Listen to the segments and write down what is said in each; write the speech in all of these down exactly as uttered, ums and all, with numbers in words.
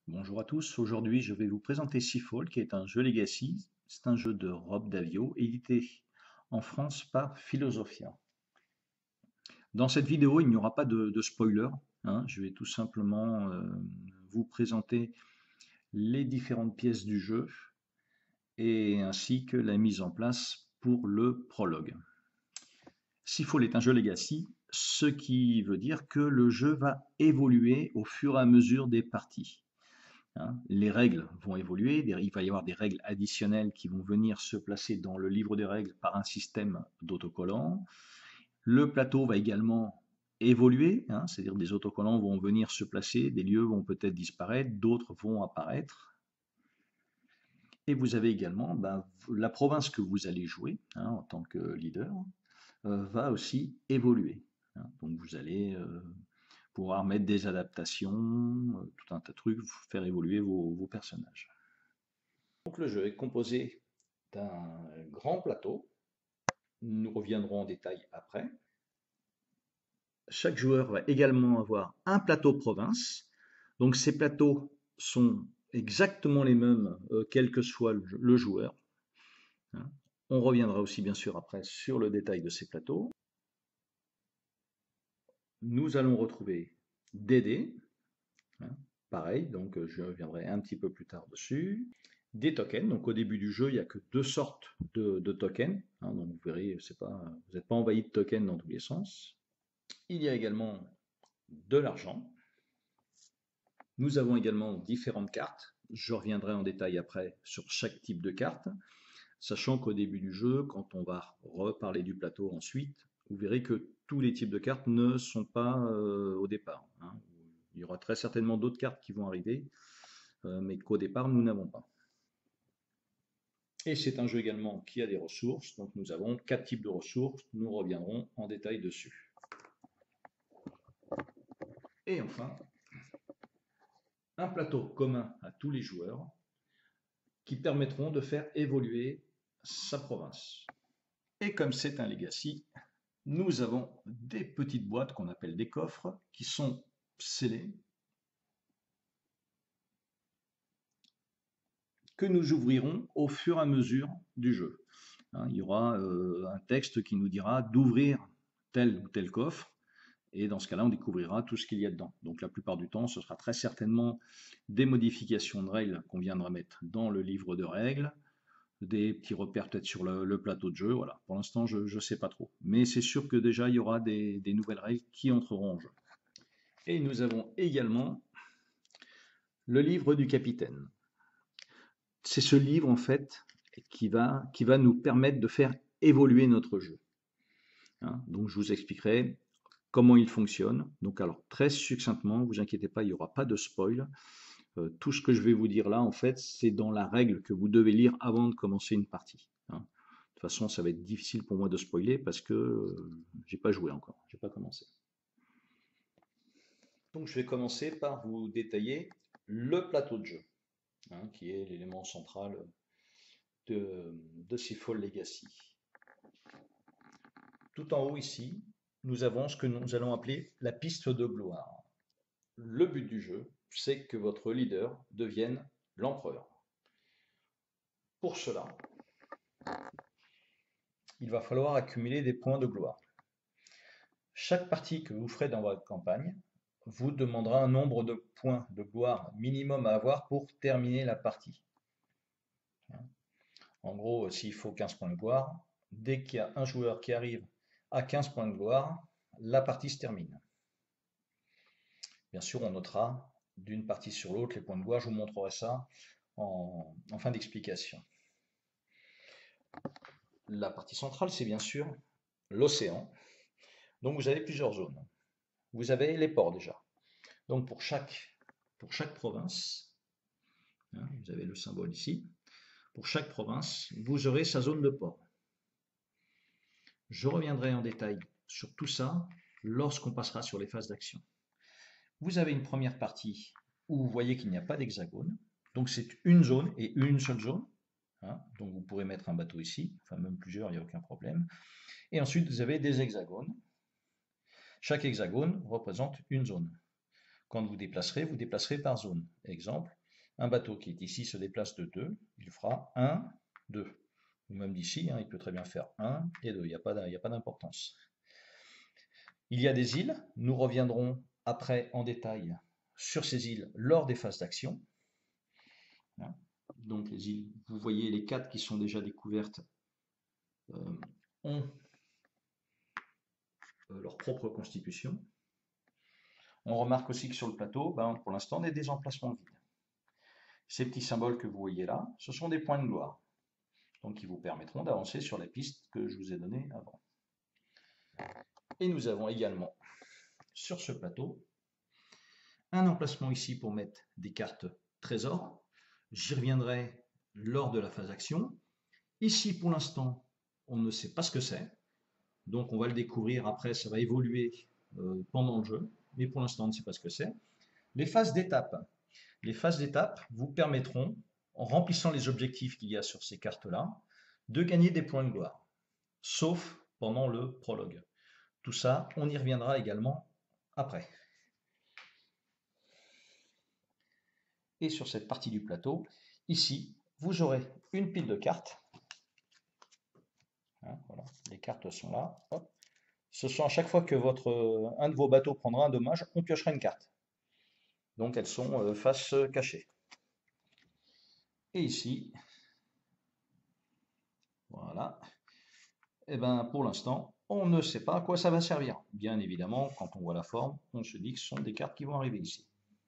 Bonjour à tous, aujourd'hui je vais vous présenter Seafall qui est un jeu Legacy. C'est un jeu de Rob Daviau édité en France par Philosophia. Dans cette vidéo il n'y aura pas de, de spoiler, hein. Je vais tout simplement euh, vous présenter les différentes pièces du jeu et ainsi que la mise en place pour le prologue. Seafall est un jeu Legacy, ce qui veut dire que le jeu va évoluer au fur et à mesure des parties. Hein, les règles vont évoluer, il va y avoir des règles additionnelles qui vont venir se placer dans le livre des règles par un système d'autocollants. Le plateau va également évoluer, hein, c'est-à-dire des autocollants vont venir se placer, des lieux vont peut-être disparaître, d'autres vont apparaître. Et vous avez également ben, la province que vous allez jouer hein, en tant que leader euh, va aussi évoluer. Hein, donc vous allez euh, pouvoir mettre des adaptations, euh, tout un tas de trucs, faire évoluer vos, vos personnages. Donc le jeu est composé d'un grand plateau, nous reviendrons en détail après. Chaque joueur va également avoir un plateau province, donc ces plateaux sont exactement les mêmes euh, quel que soit le, le joueur. Hein. On reviendra aussi bien sûr après sur le détail de ces plateaux. Nous allons retrouver des dés, hein, pareil, donc je reviendrai un petit peu plus tard dessus. Des tokens, donc au début du jeu, il n'y a que deux sortes de, de tokens, hein, donc vous verrez, c'est pas, vous n'êtes pas envahi de tokens dans tous les sens. Il y a également de l'argent. Nous avons également différentes cartes. Je reviendrai en détail après sur chaque type de carte, sachant qu'au début du jeu, quand on va reparler du plateau ensuite, vous verrez que tous les types de cartes ne sont pas euh, au départ. Hein. Il y aura très certainement d'autres cartes qui vont arriver, euh, mais qu'au départ, nous n'avons pas. Et c'est un jeu également qui a des ressources, donc nous avons quatre types de ressources, nous reviendrons en détail dessus. Et enfin, un plateau commun à tous les joueurs qui permettront de faire évoluer sa province. Et comme c'est un legacy, nous avons des petites boîtes qu'on appelle des coffres qui sont scellés, que nous ouvrirons au fur et à mesure du jeu. Hein, il y aura euh, un texte qui nous dira d'ouvrir tel ou tel coffre, et dans ce cas-là, on découvrira tout ce qu'il y a dedans. Donc la plupart du temps, ce sera très certainement des modifications de règles qu'on viendra mettre dans le livre de règles, des petits repères peut-être sur le, le, plateau de jeu. Voilà. Pour l'instant, je ne sais pas trop. Mais c'est sûr que déjà, il y aura des, des nouvelles règles qui entreront en jeu. Et nous avons également le livre du capitaine. C'est ce livre, en fait, qui va, qui va nous permettre de faire évoluer notre jeu. Hein, donc, je vous expliquerai comment il fonctionne. Donc, alors, très succinctement, ne vous inquiétez pas, il n'y aura pas de spoil. Euh, tout ce que je vais vous dire là, en fait, c'est dans la règle que vous devez lire avant de commencer une partie. Hein. De toute façon, ça va être difficile pour moi de spoiler parce que euh, j'ai pas joué encore, j'ai pas commencé. Donc, je vais commencer par vous détailler le plateau de jeu, hein, qui est l'élément central de, de Seafall Legacy. Tout en haut ici, nous avons ce que nous allons appeler la piste de gloire. Le but du jeu, c'est que votre leader devienne l'empereur. Pour cela, il va falloir accumuler des points de gloire. Chaque partie que vous ferez dans votre campagne vous demandera un nombre de points de gloire minimum à avoir pour terminer la partie. En gros, s'il faut quinze points de gloire, dès qu'il y a un joueur qui arrive à quinze points de gloire, la partie se termine. Bien sûr, on notera d'une partie sur l'autre les points de gloire, je vous montrerai ça en, en fin d'explication. La partie centrale, c'est bien sûr l'océan. Donc vous avez plusieurs zones. Vous avez les ports déjà. Donc pour chaque, pour chaque province, hein, vous avez le symbole ici, pour chaque province, vous aurez sa zone de port. Je reviendrai en détail sur tout ça lorsqu'on passera sur les phases d'action. Vous avez une première partie où vous voyez qu'il n'y a pas d'hexagone, donc c'est une zone et une seule zone. Hein, donc vous pourrez mettre un bateau ici, enfin même plusieurs, il n'y a aucun problème. Et ensuite vous avez des hexagones. Chaque hexagone représente une zone. Quand vous déplacerez, vous déplacerez par zone. Exemple, un bateau qui est ici se déplace de deux, il fera un, deux. Ou même d'ici, hein, il peut très bien faire un et deux, il n'y a pas d'importance. Il y a des îles, nous reviendrons après en détail sur ces îles lors des phases d'action. Donc les îles, vous voyez les quatre qui sont déjà découvertes euh, ont euh, leur propre constitution. On remarque aussi que sur le plateau, ben, pour l'instant, on a des emplacements vides. Ces petits symboles que vous voyez là, ce sont des points de gloire, donc qui vous permettront d'avancer sur la piste que je vous ai donnée avant. Et nous avons également, sur ce plateau, un emplacement ici pour mettre des cartes trésors. J'y reviendrai lors de la phase action. Ici, pour l'instant, on ne sait pas ce que c'est, donc on va le découvrir après, ça va évoluer euh, pendant le jeu, mais pour l'instant, on ne sait pas ce que c'est. Les phases d'étape. Les phases d'étape vous permettront, en remplissant les objectifs qu'il y a sur ces cartes-là, de gagner des points de gloire, sauf pendant le prologue. Tout ça, on y reviendra également après. Et sur cette partie du plateau, ici, vous aurez une pile de cartes. Hein, voilà, les cartes sont là. Hop. Ce sont à chaque fois que votre, un de vos bateaux prendra un dommage, on piochera une carte. Donc elles sont euh, face cachée. Et ici, voilà, et bien pour l'instant, on ne sait pas à quoi ça va servir. Bien évidemment, quand on voit la forme, on se dit que ce sont des cartes qui vont arriver ici.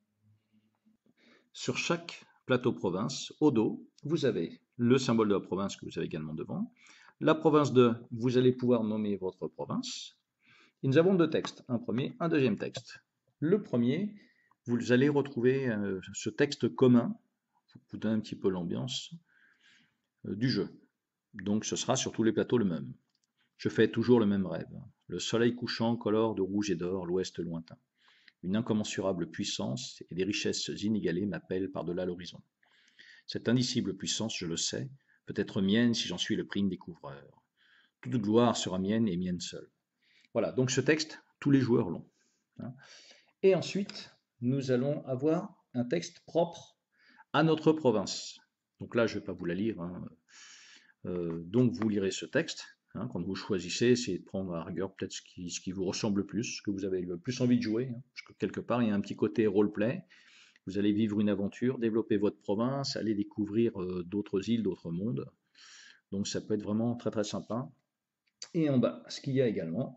Sur chaque plateau province, au dos, vous avez le symbole de la province que vous avez également devant. La province de, vous allez pouvoir nommer votre province. Et nous avons deux textes, un premier, un deuxième texte. Le premier, vous allez retrouver euh, ce texte commun, pour vous donner un petit peu l'ambiance euh, du jeu. Donc ce sera sur tous les plateaux le même. Je fais toujours le même rêve. Le soleil couchant colore de rouge et d'or l'ouest lointain. Une incommensurable puissance et des richesses inégalées m'appellent par-delà l'horizon. Cette indicible puissance, je le sais, peut être mienne si j'en suis le prime découvreur. Toute gloire sera mienne et mienne seule. Voilà, donc ce texte, tous les joueurs l'ont. Et ensuite, nous allons avoir un texte propre à notre province. Donc là, je ne vais pas vous la lire. Hein. Euh, donc vous lirez ce texte. Hein, quand vous choisissez, essayez de prendre à rigueur peut-être ce qui, ce qui vous ressemble le plus, ce que vous avez le plus envie de jouer. Hein, parce que quelque part, il y a un petit côté roleplay. Vous allez vivre une aventure, développer votre province, aller découvrir euh, d'autres îles, d'autres mondes. Donc ça peut être vraiment très très sympa. Et en bas, ce qu'il y a également,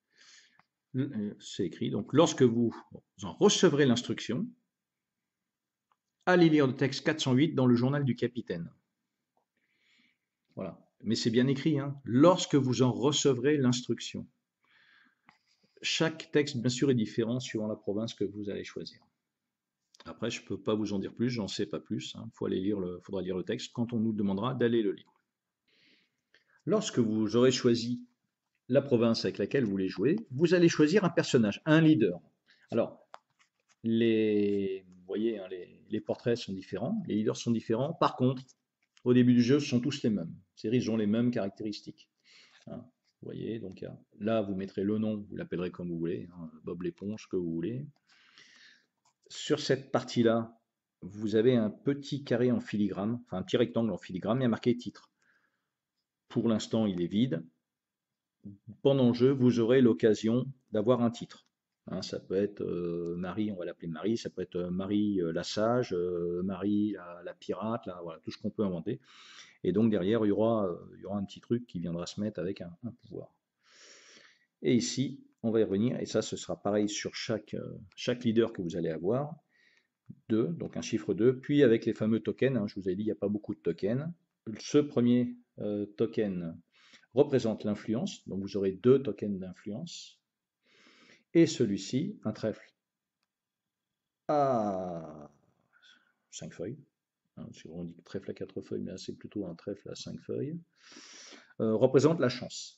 c'est écrit, donc lorsque vous en recevrez l'instruction, allez lire le texte quatre cent huit dans le journal du capitaine. Voilà, mais c'est bien écrit, hein, lorsque vous en recevrez l'instruction. Chaque texte, bien sûr, est différent suivant la province que vous allez choisir. Après, je ne peux pas vous en dire plus, j'en sais pas plus. Hein. Faut aller lire le, faudra lire le texte quand on nous demandera d'aller le lire. Lorsque vous aurez choisi la province avec laquelle vous voulez jouer, vous allez choisir un personnage, un leader. Alors, les, vous voyez, hein, les, les portraits sont différents, les leaders sont différents. Par contre, au début du jeu, ce sont tous les mêmes. Ils ont les mêmes caractéristiques. Hein, vous voyez, donc là, vous mettrez le nom, vous l'appellerez comme vous voulez, hein, Bob l'éponge, que vous voulez. Sur cette partie-là, vous avez un petit carré en filigrane, enfin un petit rectangle en filigrane, il y a marqué titre. Pour l'instant, il est vide. Pendant le jeu, vous aurez l'occasion d'avoir un titre. Hein, ça peut être euh, Marie, on va l'appeler Marie, ça peut être euh, Marie euh, la sage, euh, Marie la, la pirate, là, voilà, tout ce qu'on peut inventer. Et donc derrière, il y aura, euh, il y aura un petit truc qui viendra se mettre avec un, un pouvoir. Et ici, on va y revenir, et ça, ce sera pareil sur chaque, euh, chaque leader que vous allez avoir. deux, donc un chiffre deux, puis avec les fameux tokens, hein, je vous ai dit, il n'y a pas beaucoup de tokens. Ce premier euh, token représente l'influence, donc vous aurez deux tokens d'influence. Et celui-ci, un trèfle à cinq feuilles. Hein, on dit trèfle à quatre feuilles, mais là c'est plutôt un trèfle à cinq feuilles. Euh, représente la chance.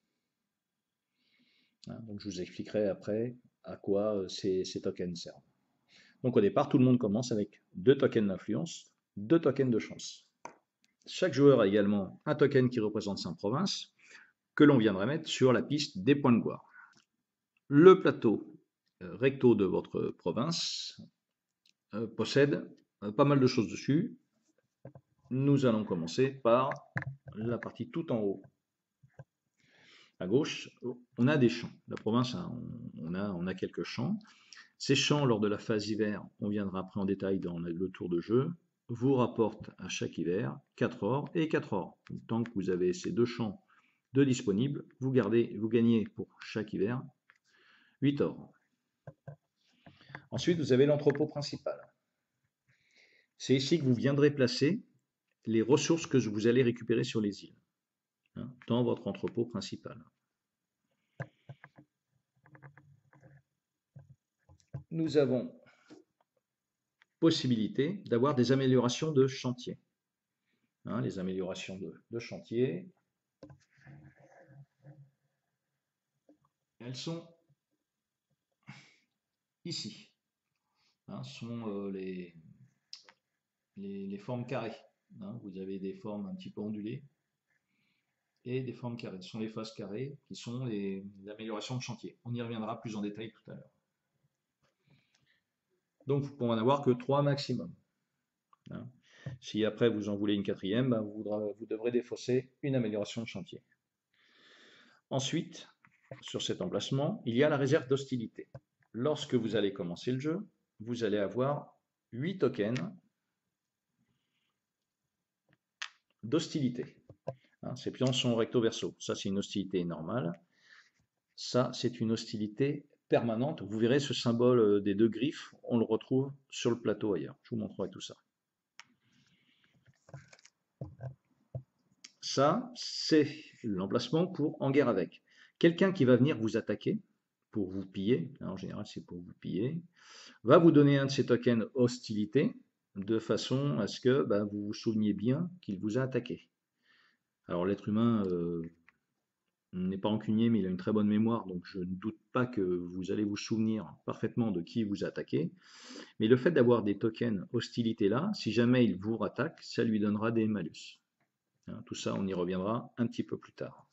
Hein, donc je vous expliquerai après à quoi ces, ces tokens servent. Donc au départ, tout le monde commence avec deux tokens d'influence, deux tokens de chance. Chaque joueur a également un token qui représente sa province, que l'on viendrait mettre sur la piste des points de gloire. Le plateau recto de votre province euh, possède euh, pas mal de choses dessus. Nous allons commencer par la partie tout en haut. À gauche, on a des champs. La province, hein, on, a, on a quelques champs. Ces champs, lors de la phase hiver, on viendra après en détail dans le tour de jeu, vous rapportent à chaque hiver quatre ors et quatre ors. Tant que vous avez ces deux champs de disponibles, vous, gardez, vous gagnez pour chaque hiver huit ors. Ensuite, vous avez l'entrepôt principal. C'est ici que vous viendrez placer les ressources que vous allez récupérer sur les îles, hein, dans votre entrepôt principal. Nous avons possibilité d'avoir des améliorations de chantier. Hein, les améliorations de, de chantier, elles sont ici. Hein, sont euh, les, les, les formes carrées. Hein, vous avez des formes un petit peu ondulées et des formes carrées. Ce sont les faces carrées qui sont les, les améliorations de chantier. On y reviendra plus en détail tout à l'heure. Donc vous pouvez en avoir que trois maximum. Hein. Si après vous en voulez une quatrième, ben vous, vous devrez défausser une amélioration de chantier. Ensuite, sur cet emplacement, il y a la réserve d'hostilité. Lorsque vous allez commencer le jeu, vous allez avoir huit tokens d'hostilité. Hein, ces pions sont recto-verso. Ça, c'est une hostilité normale. Ça, c'est une hostilité permanente. Vous verrez ce symbole des deux griffes, on le retrouve sur le plateau ailleurs. Je vous montrerai tout ça. Ça, c'est l'emplacement pour en guerre avec. Quelqu'un qui va venir vous attaquer pour vous piller, en général c'est pour vous piller, va vous donner un de ces tokens hostilité de façon à ce que ben, vous vous souveniez bien qu'il vous a attaqué. Alors l'être humain euh, n'est pas rancunier, mais il a une très bonne mémoire, donc je ne doute pas que vous allez vous souvenir parfaitement de qui vous a attaqué. Mais le fait d'avoir des tokens hostilité là, si jamais il vous rattaque, ça lui donnera des malus. Hein, tout ça, on y reviendra un petit peu plus tard.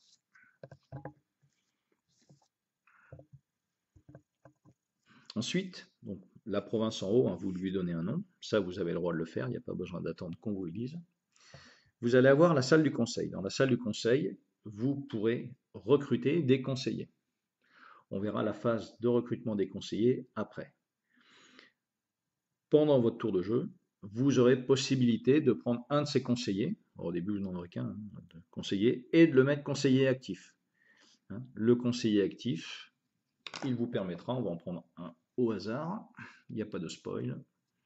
Ensuite, donc, la province en haut, hein, vous lui donnez un nom. Ça, vous avez le droit de le faire, il n'y a pas besoin d'attendre qu'on vous le dise. Vous allez avoir la salle du conseil. Dans la salle du conseil, vous pourrez recruter des conseillers. On verra la phase de recrutement des conseillers après. Pendant votre tour de jeu, vous aurez possibilité de prendre un de ces conseillers, au début vous n'en aurez qu'un, hein, de conseiller, et de le mettre conseiller actif. Hein, le conseiller actif, il vous permettra, on va en prendre un au hasard, il n'y a pas de spoil.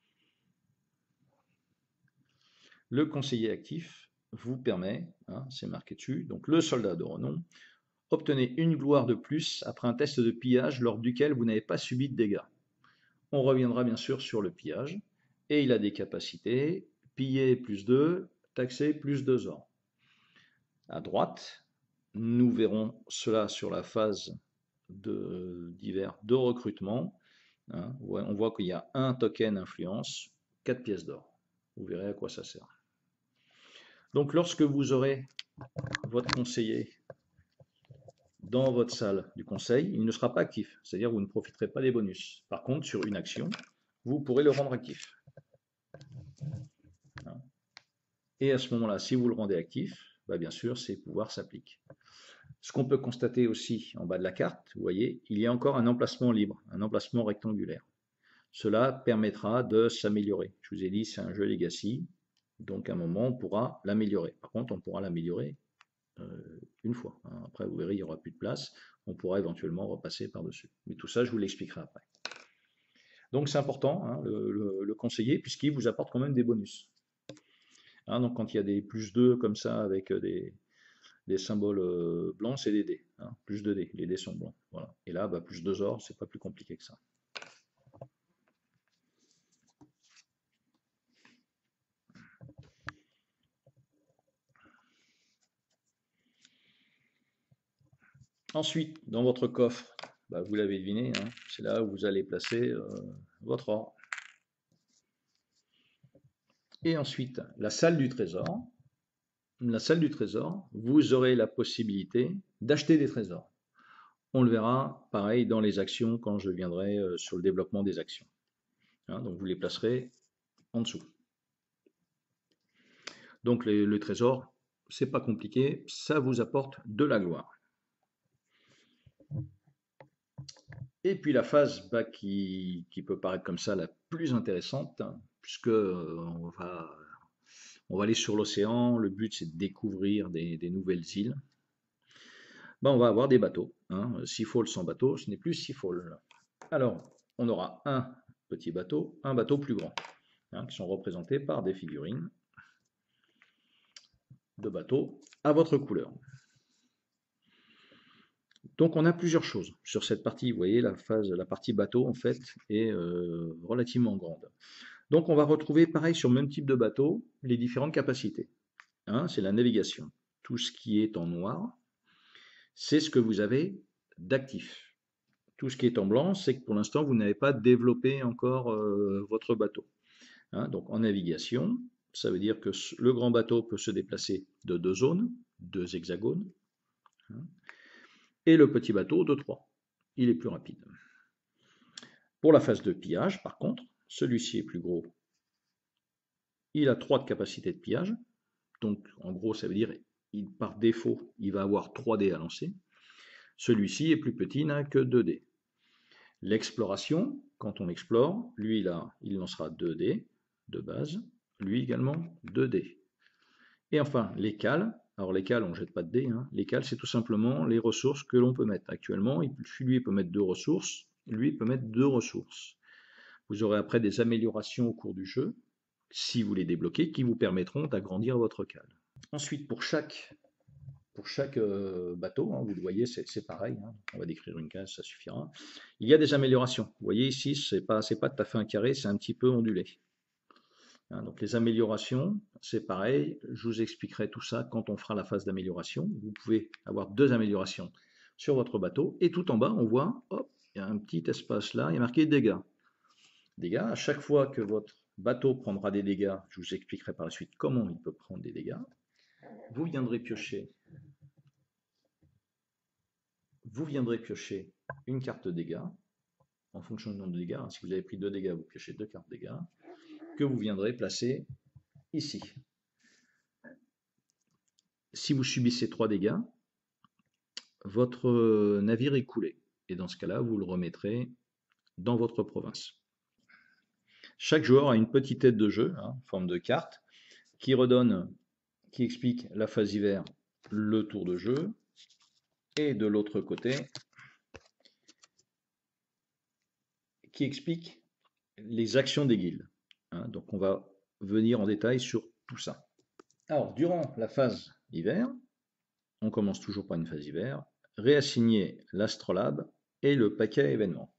Le conseiller actif vous permet, hein, c'est marqué dessus, donc le soldat de renom, obtenez une gloire de plus après un test de pillage lors duquel vous n'avez pas subi de dégâts. On reviendra bien sûr sur le pillage, et il a des capacités, piller plus deux, taxer plus deux ors. À droite, nous verrons cela sur la phase d'hiver de, de recrutement. Hein, on voit qu'il y a un token influence, quatre pièces d'or. Vous verrez à quoi ça sert. Donc lorsque vous aurez votre conseiller dans votre salle du conseil, il ne sera pas actif, c'est-à-dire vous ne profiterez pas des bonus. Par contre, sur une action, vous pourrez le rendre actif. Et à ce moment-là, si vous le rendez actif, bah bien sûr, ses pouvoirs s'appliquent. Ce qu'on peut constater aussi en bas de la carte, vous voyez, il y a encore un emplacement libre, un emplacement rectangulaire. Cela permettra de s'améliorer. Je vous ai dit, c'est un jeu Legacy, donc à un moment, on pourra l'améliorer. Par contre, on pourra l'améliorer euh, une fois. Hein. Après, vous verrez, il n'y aura plus de place. On pourra éventuellement repasser par-dessus. Mais tout ça, je vous l'expliquerai après. Donc, c'est important, hein, le, le, le conseiller, puisqu'il vous apporte quand même des bonus. Hein, donc, quand il y a des plus deux comme ça, avec des, des symboles euh, blancs, c'est des dés. Hein, plus de dés. Les dés sont blancs. Voilà. Et là, bah, plus deux ors, c'est pas plus compliqué que ça. Ensuite, dans votre coffre, bah, vous l'avez deviné, hein, c'est là où vous allez placer euh, votre or. Et ensuite, la salle du trésor. La salle du trésor, vous aurez la possibilité d'acheter des trésors. On le verra, pareil, dans les actions, quand je viendrai euh, sur le développement des actions. Hein, donc vous les placerez en dessous. Donc les, le trésor, c'est pas compliqué, ça vous apporte de la gloire. Et puis la phase bah, qui, qui peut paraître comme ça la plus intéressante, hein, puisque euh, on va, on va aller sur l'océan, le but c'est de découvrir des, des nouvelles îles. Bah, on va avoir des bateaux. Hein. Seafall sans bateau, ce n'est plus Seafall. Alors, on aura un petit bateau, un bateau plus grand, hein, qui sont représentés par des figurines de bateaux à votre couleur. Donc on a plusieurs choses sur cette partie. Vous voyez, la phase, la partie bateau en fait est euh, relativement grande. Donc on va retrouver pareil sur le même type de bateau les différentes capacités. Hein, c'est la navigation. Tout ce qui est en noir, c'est ce que vous avez d'actif. Tout ce qui est en blanc, c'est que pour l'instant vous n'avez pas développé encore euh, votre bateau. Hein, donc en navigation, ça veut dire que le grand bateau peut se déplacer de deux zones, deux hexagones. Hein, et le petit bateau de trois. Il est plus rapide. Pour la phase de pillage, par contre, celui-ci est plus gros. Il a trois de capacité de pillage. Donc, en gros, ça veut dire, il, par défaut, il va avoir trois dés à lancer. Celui-ci est plus petit, n'a que deux dés. L'exploration, quand on explore, lui, là, il lancera deux dés de base. Lui également, deux dés. Et enfin, les cales. Alors les cales, on ne jette pas de dés. Hein. Les cales, c'est tout simplement les ressources que l'on peut mettre. Actuellement, lui peut mettre deux ressources, lui peut mettre deux ressources. Vous aurez après des améliorations au cours du jeu, si vous les débloquez, qui vous permettront d'agrandir votre cale. Ensuite, pour chaque, pour chaque euh, bateau, hein, vous le voyez, c'est pareil. Hein. On va décrire une case, ça suffira. Il y a des améliorations. Vous voyez ici, ce n'est pas, c'est pas tout à fait un carré, c'est un petit peu ondulé. Donc les améliorations, c'est pareil, je vous expliquerai tout ça quand on fera la phase d'amélioration. Vous pouvez avoir deux améliorations sur votre bateau, et tout en bas, on voit, hop, il y a un petit espace là, il y a marqué dégâts. Dégâts, à chaque fois que votre bateau prendra des dégâts, je vous expliquerai par la suite comment il peut prendre des dégâts, vous viendrez piocher, vous viendrez piocher une carte dégâts, en fonction du nombre de dégâts. Si vous avez pris deux dégâts, vous piochez deux cartes dégâts, que vous viendrez placer ici. Si vous subissez trois dégâts, votre navire est coulé. Et dans ce cas-là, vous le remettrez dans votre province. Chaque joueur a une petite tête de jeu, hein, en forme de carte, qui redonne, qui explique la phase hiver, le tour de jeu. Et de l'autre côté, qui explique les actions des guildes. Hein, donc on va venir en détail sur tout ça. Alors, durant la phase hiver, on commence toujours par une phase hiver, réassigner l'astrolabe et le paquet événement.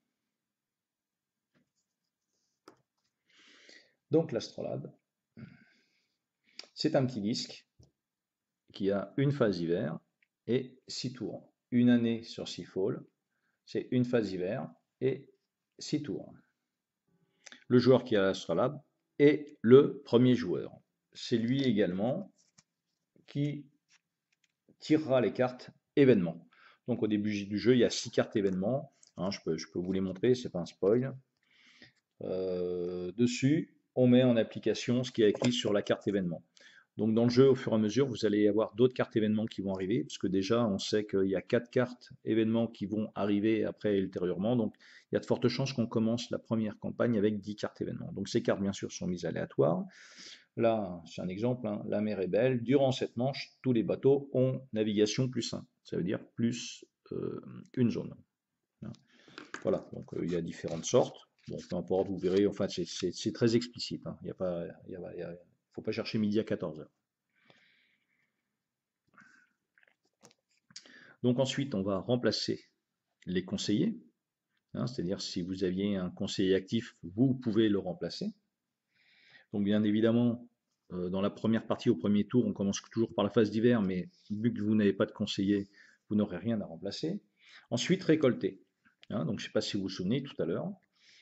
Donc l'astrolabe, c'est un petit disque qui a une phase hiver et six tours. Une année sur Seafall, c'est une phase hiver et six tours. Le joueur qui a l'astrolabe est le premier joueur. C'est lui également qui tirera les cartes événements. Donc au début du jeu, il y a six cartes événements. Hein, je, peux, je peux vous les montrer, c'est pas un spoil. Euh, dessus, on met en application ce qui est écrit sur la carte événement. Donc dans le jeu, au fur et à mesure, vous allez avoir d'autres cartes événements qui vont arriver, parce que déjà, on sait qu'il y a quatre cartes événements qui vont arriver après ultérieurement. Donc il y a de fortes chances qu'on commence la première campagne avec dix cartes événements. Donc ces cartes, bien sûr, sont mises aléatoires. Là, c'est un exemple, hein, la mer est belle. Durant cette manche, tous les bateaux ont navigation plus un. Ça veut dire plus euh, une zone. Voilà, donc euh, il y a différentes sortes. Bon, peu importe, vous verrez, enfin, c'est très explicite. Hein. Il ne faut pas chercher midi à quatorze heures. Donc ensuite, on va remplacer les conseillers. Hein, c'est-à-dire, si vous aviez un conseiller actif, vous pouvez le remplacer. Donc bien évidemment, euh, dans la première partie, au premier tour, on commence toujours par la phase d'hiver, mais vu que vous n'avez pas de conseiller, vous n'aurez rien à remplacer. Ensuite, récolter. Hein, donc je ne sais pas si vous vous souvenez tout à l'heure,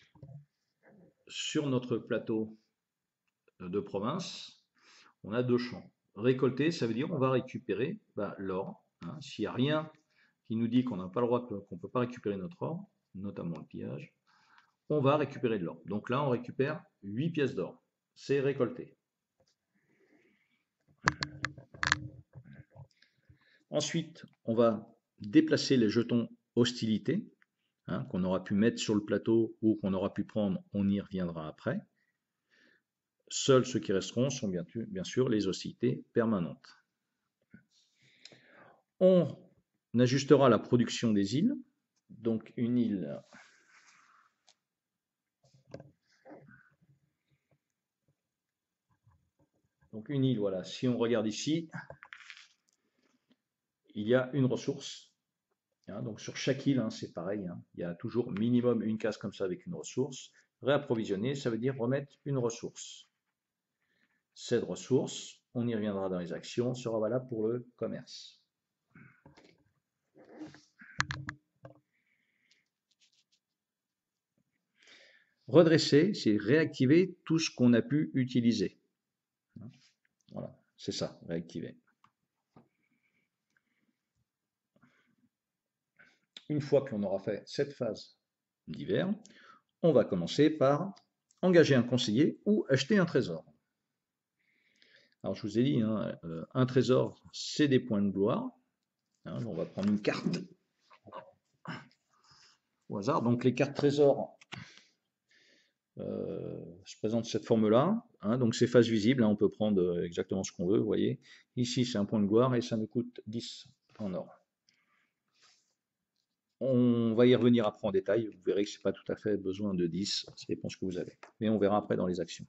sur notre plateau de province, on a deux champs. Récolter, ça veut dire on va récupérer bah, l'or. Hein, s'il n'y a rien qui nous dit qu'on n'a pas le droit, qu'on ne peut pas récupérer notre or, notamment le pillage, on va récupérer de l'or. Donc là, on récupère huit pièces d'or. C'est récolté. Ensuite, on va déplacer les jetons hostilité, hein, qu'on aura pu mettre sur le plateau ou qu'on aura pu prendre, on y reviendra après. Seuls ceux qui resteront sont bien, bien sûr les hostilités permanentes. On ajustera la production des îles. Donc une île, donc une île, voilà, si on regarde ici, il y a une ressource. Hein, donc sur chaque île, hein, c'est pareil, hein, il y a toujours minimum une case comme ça avec une ressource. Réapprovisionner, ça veut dire remettre une ressource. Cette ressource, on y reviendra dans les actions, sera valable pour le commerce. Redresser, c'est réactiver tout ce qu'on a pu utiliser. Voilà, c'est ça, réactiver. Une fois qu'on aura fait cette phase d'hiver, on va commencer par engager un conseiller ou acheter un trésor. Alors je vous ai dit, hein, un trésor, c'est des points de gloire. Hein, on va prendre une carte au hasard. Donc les cartes trésors euh, se présentent de cette forme-là. Hein, donc c'est face visible, hein, on peut prendre exactement ce qu'on veut, vous voyez. Ici c'est un point de gloire et ça nous coûte dix en or. On va y revenir après en détail, vous verrez que ce n'est pas tout à fait besoin de dix, ça dépend de ce que vous avez. Mais on verra après dans les actions.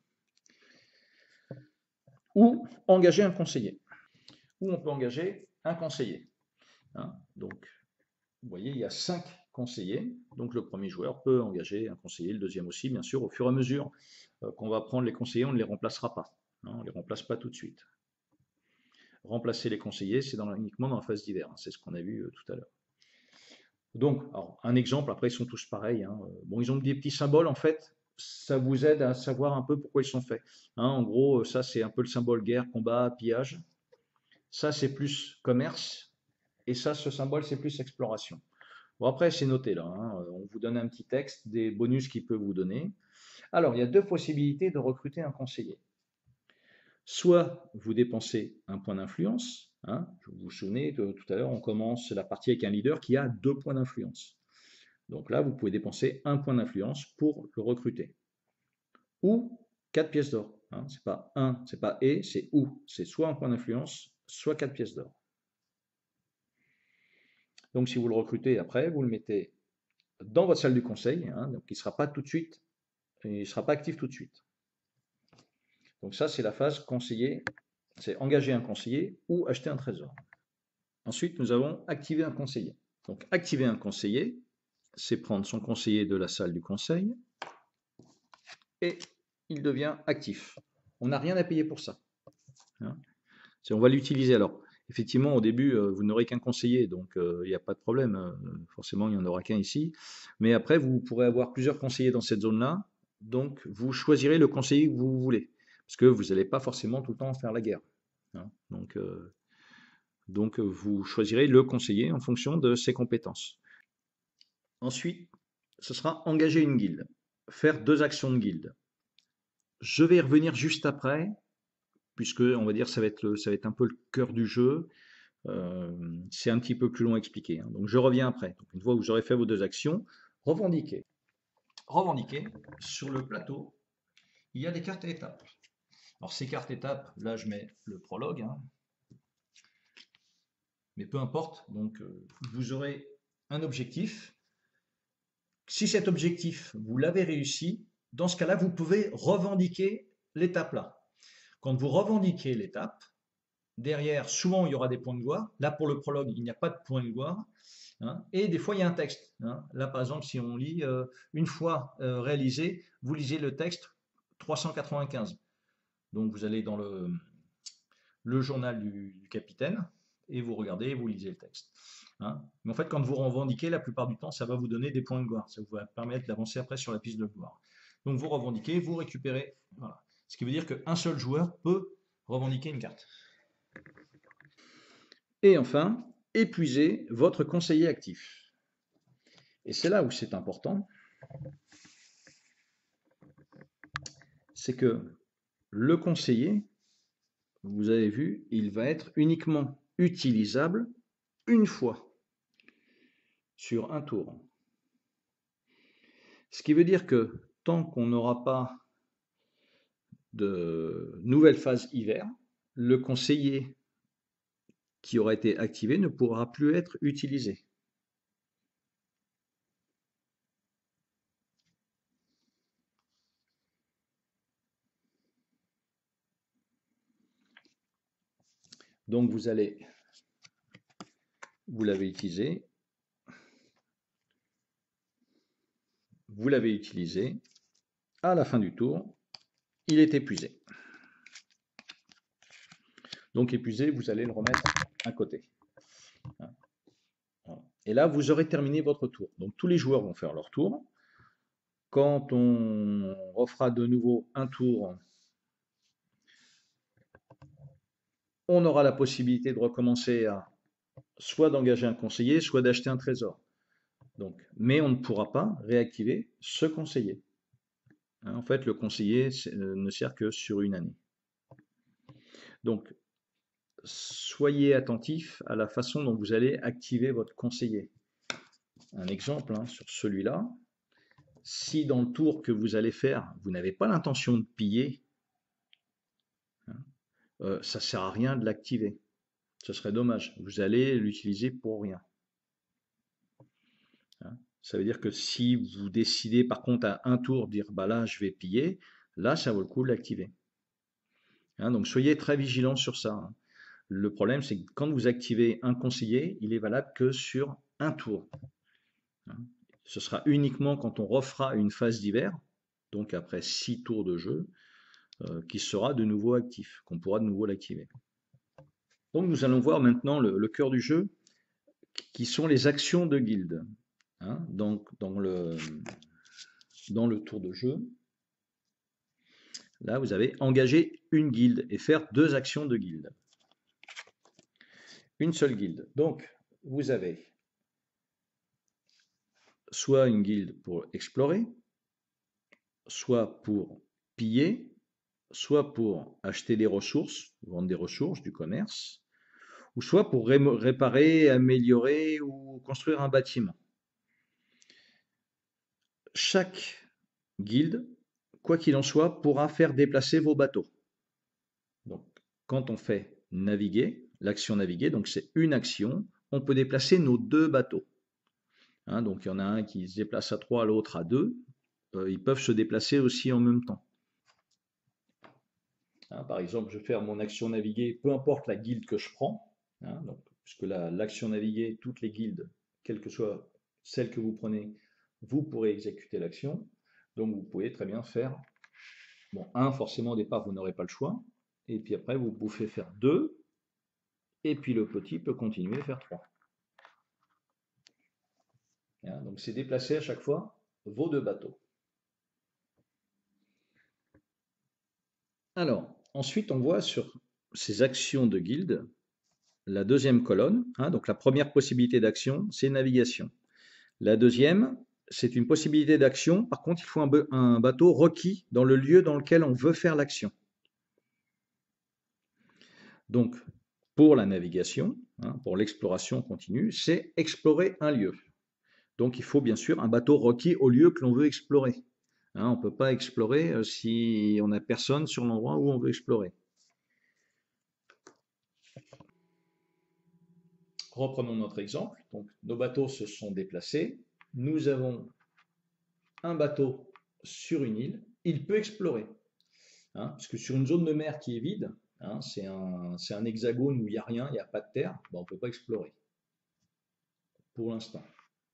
Ou engager un conseiller. Ou on peut engager un conseiller. Hein, donc, vous voyez, il y a cinq conseillers. Donc le premier joueur peut engager un conseiller, le deuxième aussi, bien sûr. Au fur et à mesure euh, qu'on va prendre les conseillers, on ne les remplacera pas. Hein, on ne les remplace pas tout de suite. Remplacer les conseillers, c'est uniquement dans la phase d'hiver. Hein, c'est ce qu'on a vu euh, tout à l'heure. Donc, alors, un exemple, après ils sont tous pareils. Hein. Bon, ils ont des petits symboles, en fait, ça vous aide à savoir un peu pourquoi ils sont faits. Hein, en gros, ça c'est un peu le symbole guerre, combat, pillage. Ça c'est plus commerce. Et ça, ce symbole, c'est plus exploration. Bon, après, c'est noté là. Hein. On vous donne un petit texte, des bonus qu'il peut vous donner. Alors, il y a deux possibilités de recruter un conseiller. Soit vous dépensez un point d'influence. Hein, vous vous souvenez, de, tout à l'heure, on commence la partie avec un leader qui a deux points d'influence. Donc là, vous pouvez dépenser un point d'influence pour le recruter. Ou quatre pièces d'or. Hein, c'est pas un, c'est pas et, c'est ou. C'est soit un point d'influence, soit quatre pièces d'or. Donc si vous le recrutez après, vous le mettez dans votre salle du conseil, hein, donc il ne sera pas tout de suite, il ne sera pas actif tout de suite. Donc ça, c'est la phase conseiller, c'est engager un conseiller ou acheter un trésor. Ensuite, nous avons activer un conseiller. Donc activer un conseiller, c'est prendre son conseiller de la salle du conseil et il devient actif. On n'a rien à payer pour ça. Hein, on va l'utiliser. Alors, effectivement, au début, euh, vous n'aurez qu'un conseiller, donc il euh, n'y a pas de problème. Euh, forcément, il n'y en aura qu'un ici. Mais après, vous pourrez avoir plusieurs conseillers dans cette zone-là. Donc, vous choisirez le conseiller que vous voulez. Parce que vous n'allez pas forcément tout le temps faire la guerre. Hein, donc, euh, donc, vous choisirez le conseiller en fonction de ses compétences. Ensuite, ce sera engager une guilde. Faire deux actions de guilde. Je vais y revenir juste après, puisque, on va dire, ça va être, le, ça va être un peu le cœur du jeu. Euh, c'est un petit peu plus long à expliquer. Hein. Donc je reviens après. Donc, une fois que vous aurez fait vos deux actions, revendiquez. Revendiquez, sur le plateau, il y a des cartes étapes. Alors ces cartes étapes, là je mets le prologue. Hein. Mais peu importe, donc euh, vous aurez un objectif. Si cet objectif, vous l'avez réussi, dans ce cas-là, vous pouvez revendiquer l'étape là. Quand vous revendiquez l'étape, derrière, souvent, il y aura des points de gloire. Là, pour le prologue, il n'y a pas de point de gloire. Hein. Et des fois, il y a un texte. Hein. Là, par exemple, si on lit euh, une fois euh, réalisé, vous lisez le texte trois cent quatre-vingt-quinze. Donc, vous allez dans le, le journal du, du capitaine et vous regardez et vous lisez le texte. Hein. Mais en fait, quand vous revendiquez, la plupart du temps, ça va vous donner des points de gloire. Ça vous va permettre d'avancer après sur la piste de gloire. Donc, vous revendiquez, vous récupérez. Voilà. Ce qui veut dire qu'un seul joueur peut revendiquer une carte. Et enfin, épuiser votre conseiller actif. Et c'est là où c'est important, c'est que le conseiller, vous avez vu, il va être uniquement utilisable une fois sur un tour. Ce qui veut dire que tant qu'on n'aura pas de nouvelle phase hiver, le conseiller qui aura été activé ne pourra plus être utilisé. Donc vous allez, vous l'avez utilisé, vous l'avez utilisé, à la fin du tour, il est épuisé. Donc épuisé, vous allez le remettre à côté. Et là, vous aurez terminé votre tour. Donc tous les joueurs vont faire leur tour. Quand on refera de nouveau un tour, on aura la possibilité de recommencer à soit d'engager un conseiller, soit d'acheter un trésor. Donc, mais on ne pourra pas réactiver ce conseiller. Hein, en fait, le conseiller ne sert que sur une année. Donc, soyez attentifs à la façon dont vous allez activer votre conseiller. Un exemple hein, sur celui-là. Si dans le tour que vous allez faire, vous n'avez pas l'intention de piller, hein, euh, ça ne sert à rien de l'activer. Ce serait dommage. Vous allez l'utiliser pour rien. Hein, ça veut dire que si vous décidez par contre à un tour de dire bah là je vais piller, là ça vaut le coup de l'activer. Hein, donc soyez très vigilants sur ça. Hein. Le problème c'est que quand vous activez un conseiller, il est valable que sur un tour. Hein. Ce sera uniquement quand on refera une phase d'hiver, donc après six tours de jeu, euh, qui sera de nouveau actif, qu'on pourra de nouveau l'activer. Donc nous allons voir maintenant le, le cœur du jeu, qui sont les actions de guilde. Hein, donc dans le, dans le tour de jeu, là vous avez engagé une guilde et faire deux actions de guilde. Une seule guilde. Donc vous avez soit une guilde pour explorer, soit pour piller, soit pour acheter des ressources, vendre des ressources, du commerce, ou soit pour ré réparer, améliorer ou construire un bâtiment. Chaque guilde, quoi qu'il en soit, pourra faire déplacer vos bateaux. Donc, quand on fait naviguer, l'action naviguer, donc c'est une action, on peut déplacer nos deux bateaux. Hein, donc il y en a un qui se déplace à trois, l'autre à deux. Euh, ils peuvent se déplacer aussi en même temps. Hein, par exemple, je vais faire mon action naviguer, peu importe la guilde que je prends, hein, donc, puisque l'action naviguer, toutes les guildes, quelle que soit celle que vous prenez, vous pourrez exécuter l'action. Donc vous pouvez très bien faire, bon, un, forcément au départ, vous n'aurez pas le choix, et puis après, vous pouvez faire deux, et puis le petit peut continuer à faire trois. Hein, donc c'est déplacer à chaque fois vos deux bateaux. Alors, ensuite, on voit sur ces actions de guilde, la deuxième colonne, hein, donc la première possibilité d'action, c'est navigation. La deuxième, c'est une possibilité d'action, par contre, il faut un, un bateau requis dans le lieu dans lequel on veut faire l'action. Donc, pour la navigation, hein, pour l'exploration continue, c'est explorer un lieu. Donc, il faut bien sûr un bateau requis au lieu que l'on veut explorer. Hein, on ne peut pas explorer euh, si on n'a personne sur l'endroit où on veut explorer. Reprenons notre exemple. Donc, nos bateaux se sont déplacés. Nous avons un bateau sur une île. Il peut explorer. Hein, parce que sur une zone de mer qui est vide, hein, c'est un, un hexagone où il n'y a rien, il n'y a pas de terre, ben, on ne peut pas explorer. Pour l'instant.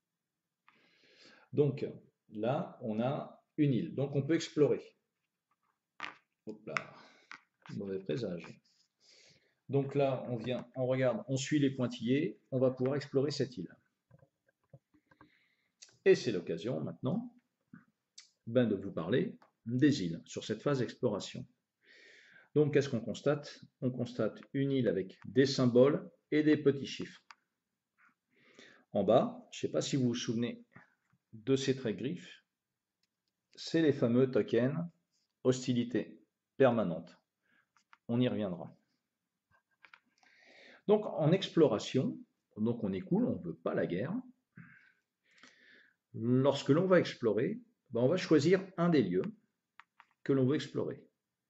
Donc, là, on a une île. Donc, on peut explorer. Hop là, mauvais présage. Donc là, on vient, on regarde, on suit les pointillés, on va pouvoir explorer cette île. Et c'est l'occasion maintenant ben, de vous parler des îles sur cette phase d'exploration. Donc qu'est-ce qu'on constate? On constate une île avec des symboles et des petits chiffres. En bas, je ne sais pas si vous vous souvenez de ces traits griffes, c'est les fameux tokens hostilité permanente. On y reviendra. Donc en exploration, donc on est cool, on ne veut pas la guerre. Lorsque l'on va explorer, ben on va choisir un des lieux que l'on veut explorer.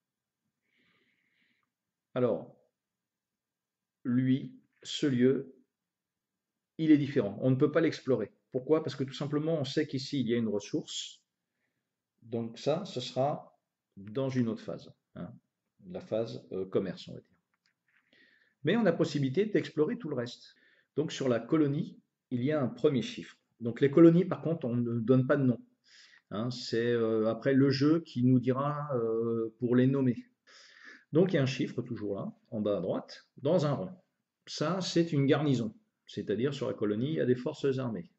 Alors, lui, ce lieu, il est différent. On ne peut pas l'explorer. Pourquoi? Parce que tout simplement, on sait qu'ici, il y a une ressource. Donc ça, ce sera dans une autre phase, hein, la phase euh, commerce, on va dire. Mais on a possibilité d'explorer tout le reste. Donc sur la colonie, il y a un premier chiffre. Donc les colonies, par contre, on ne donne pas de nom. Hein, c'est euh, après le jeu qui nous dira euh, pour les nommer. Donc il y a un chiffre toujours là, en bas à droite, dans un rond. Ça, c'est une garnison, c'est-à-dire sur la colonie, il y a des forces armées.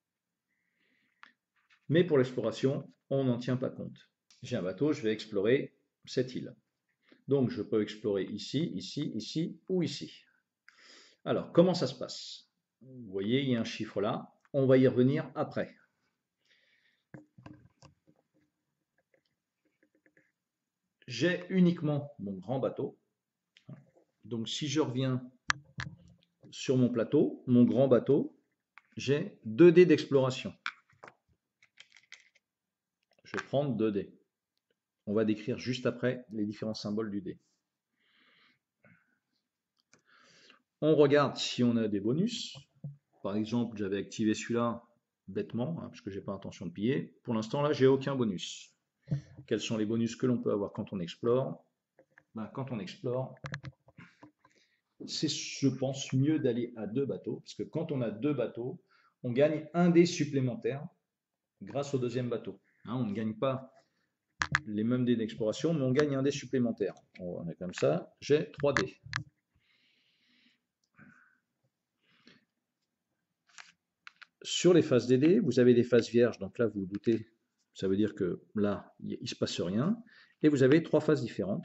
Mais pour l'exploration, on n'en tient pas compte. J'ai un bateau, je vais explorer cette île. Donc je peux explorer ici, ici, ici ou ici. Alors, comment ça se passe? Vous voyez, il y a un chiffre là, on va y revenir après. J'ai uniquement mon grand bateau. Donc si je reviens sur mon plateau, mon grand bateau, j'ai deux dés d'exploration. Je vais prendre deux dés. On va décrire juste après les différents symboles du dé. On regarde si on a des bonus. Par exemple, j'avais activé celui-là bêtement, hein, parce que je n'ai pas intention de piller. Pour l'instant, là, j'ai aucun bonus. Quels sont les bonus que l'on peut avoir quand on explore? Ben, quand on explore, c'est, je pense, mieux d'aller à deux bateaux, parce que quand on a deux bateaux, on gagne un dé supplémentaire grâce au deuxième bateau. Hein, on ne gagne pas les mêmes dés d'exploration, mais on gagne un dé supplémentaire. On est comme ça, j'ai trois dés. Sur les phases des dés, vous avez des phases vierges, donc là vous vous doutez, ça veut dire que là, il ne se passe rien. Et vous avez trois phases différentes.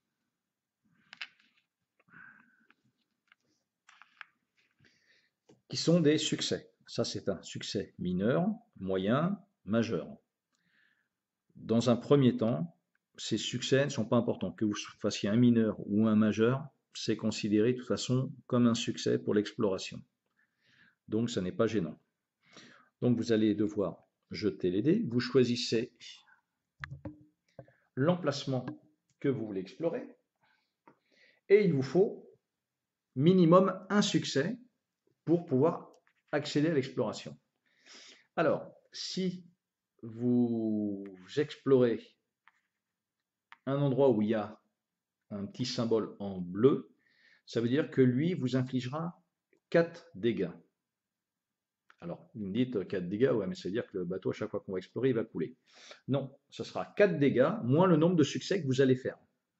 Qui sont des succès. Ça, c'est un succès mineur, moyen, majeur. Dans un premier temps, ces succès ne sont pas importants. Que vous fassiez un mineur ou un majeur, c'est considéré de toute façon comme un succès pour l'exploration. Donc, ça n'est pas gênant. Donc, vous allez devoir jeter les dés. Vous choisissez l'emplacement que vous voulez explorer. Et il vous faut minimum un succès pour pouvoir accéder à l'exploration. Alors, si vous explorez un endroit où il y a un petit symbole en bleu, ça veut dire que lui vous infligera quatre dégâts. Alors, vous me dites quatre dégâts, ouais, mais ça veut dire que le bateau, à chaque fois qu'on va explorer, il va couler. Non, ce sera quatre dégâts, moins le nombre de succès que vous allez faire.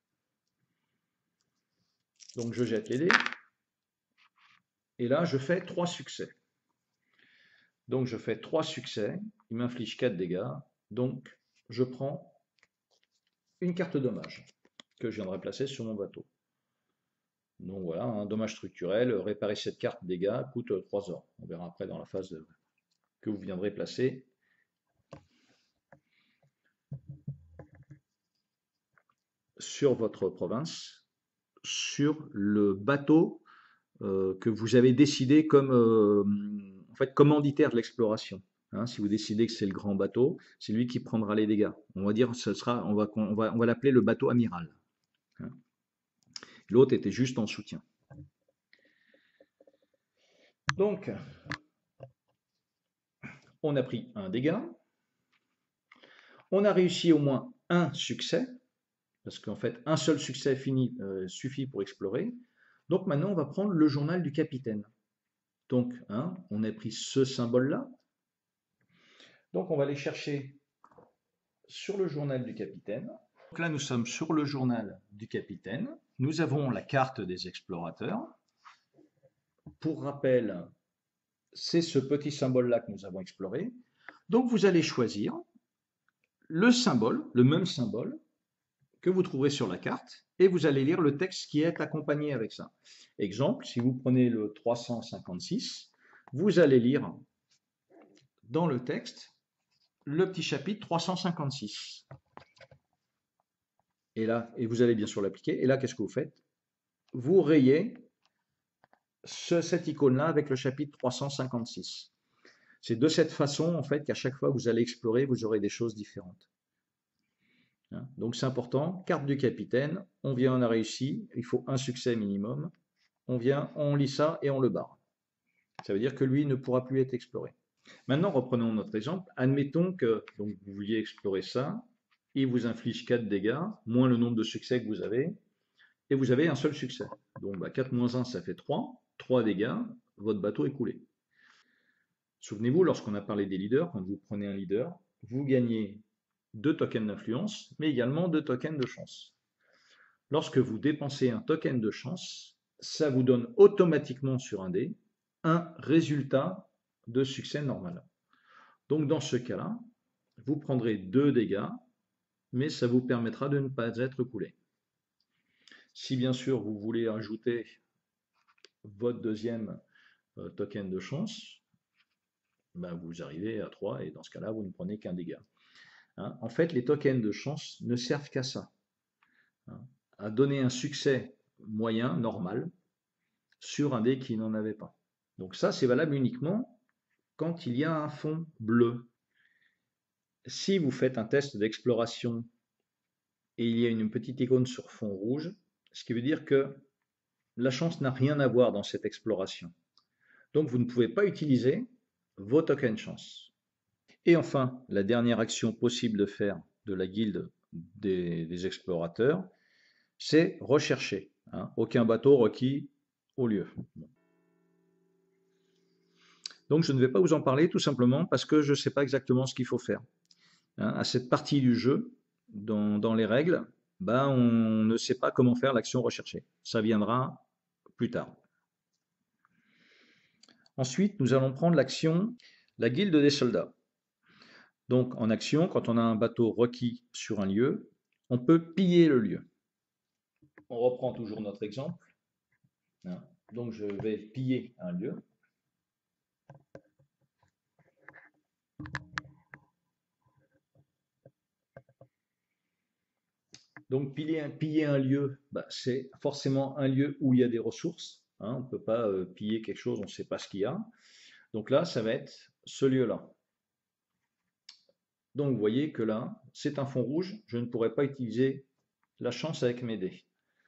Donc, je jette les dés. Et là, je fais trois succès. Donc, je fais trois succès. Il m'inflige quatre dégâts. Donc, je prends une carte dommage que je viendrai placer sur mon bateau. Donc voilà, un dommage structurel, réparer cette carte dégâts coûte trois or. On verra après dans la phase de, que vous viendrez placer. Sur votre province, sur le bateau euh, que vous avez décidé comme euh, en fait, commanditaire de l'exploration. Hein, si vous décidez que c'est le grand bateau, c'est lui qui prendra les dégâts. On va dire, ce sera, on va, on va, on va l'appeler le bateau amiral. Hein. L'autre était juste en soutien. Donc, on a pris un dégât. On a réussi au moins un succès, parce qu'en fait, un seul succès fini, euh, suffit pour explorer. Donc maintenant, on va prendre le journal du capitaine. Donc, hein, on a pris ce symbole-là. Donc, on va aller chercher sur le journal du capitaine. Donc là, nous sommes sur le journal du capitaine. Nous avons la carte des explorateurs. Pour rappel, c'est ce petit symbole-là que nous avons exploré. Donc, vous allez choisir le symbole, le même symbole, que vous trouverez sur la carte, et vous allez lire le texte qui est accompagné avec ça. Exemple, si vous prenez le trois cent cinquante-six, vous allez lire dans le texte le petit chapitre trois cent cinquante-six. Et là, et vous allez bien sûr l'appliquer. Et là, qu'est-ce que vous faites? Vous rayez ce, cette icône-là avec le chapitre trois cent cinquante-six. C'est de cette façon, en fait, qu'à chaque fois que vous allez explorer, vous aurez des choses différentes. Hein, donc c'est important. Carte du capitaine, on vient, on a réussi. Il faut un succès minimum. On vient, on lit ça et on le barre. Ça veut dire que lui ne pourra plus être exploré. Maintenant, reprenons notre exemple. Admettons que donc, vous vouliez explorer ça. Il vous inflige quatre dégâts, moins le nombre de succès que vous avez, et vous avez un seul succès. Donc bah, quatre moins un, ça fait trois. trois dégâts, votre bateau est coulé. Souvenez-vous, lorsqu'on a parlé des leaders, quand vous prenez un leader, vous gagnez deux tokens d'influence, mais également deux tokens de chance. Lorsque vous dépensez un token de chance, ça vous donne automatiquement sur un dé un résultat de succès normal. Donc dans ce cas-là, vous prendrez deux dégâts, mais ça vous permettra de ne pas être coulé. Si bien sûr vous voulez ajouter votre deuxième euh, token de chance, ben vous arrivez à trois et dans ce cas-là, vous ne prenez qu'un dégât. Hein, en fait, les tokens de chance ne servent qu'à ça, hein, à donner un succès moyen, normal, sur un dé qui n'en avait pas. Donc ça, c'est valable uniquement quand il y a un fond bleu. Si vous faites un test d'exploration et il y a une petite icône sur fond rouge, ce qui veut dire que la chance n'a rien à voir dans cette exploration. Donc vous ne pouvez pas utiliser vos tokens chance. Et enfin, la dernière action possible de faire de la guilde des, des explorateurs, c'est rechercher. Hein, aucun bateau requis au lieu. Donc je ne vais pas vous en parler tout simplement parce que je ne sais pas exactement ce qu'il faut faire. Hein, à cette partie du jeu, dans, dans les règles, ben, on ne sait pas comment faire l'action recherchée. Ça viendra plus tard. Ensuite, nous allons prendre l'action, la guilde des soldats. Donc en action, quand on a un bateau requis sur un lieu, on peut piller le lieu. On reprend toujours notre exemple. Donc je vais piller un lieu. Donc piller un, piller un lieu, bah, c'est forcément un lieu où il y a des ressources. Hein, on ne peut pas euh, piller quelque chose, on ne sait pas ce qu'il y a. Donc là, ça va être ce lieu-là. Donc vous voyez que là, c'est un fond rouge, je ne pourrais pas utiliser la chance avec mes dés.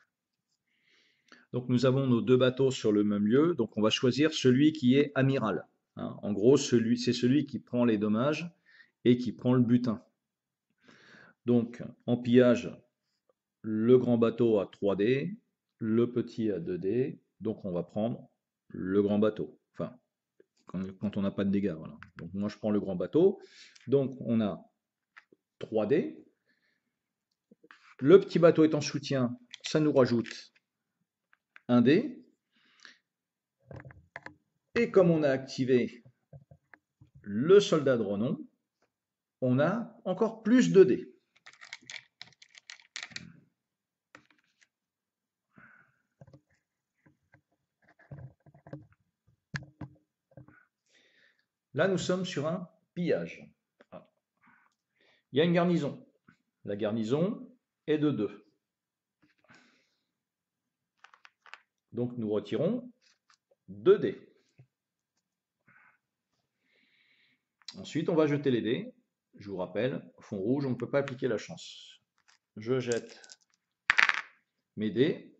Donc nous avons nos deux bateaux sur le même lieu, donc on va choisir celui qui est amiral. Hein, en gros, celui, c'est celui qui prend les dommages et qui prend le butin. Donc en pillage, le grand bateau a trois dés, le petit a deux dés, donc on va prendre le grand bateau. Enfin, quand, quand on n'a pas de dégâts, voilà. Donc moi je prends le grand bateau. Donc on a trois dés. Le petit bateau est en soutien, ça nous rajoute un dé. Et comme on a activé le soldat de renom, on a encore plus de dés. Là, nous sommes sur un pillage. Il y a une garnison. La garnison est de deux. Donc, nous retirons deux dés. Ensuite, on va jeter les dés. Je vous rappelle, fond rouge, on ne peut pas appliquer la chance. Je jette mes dés.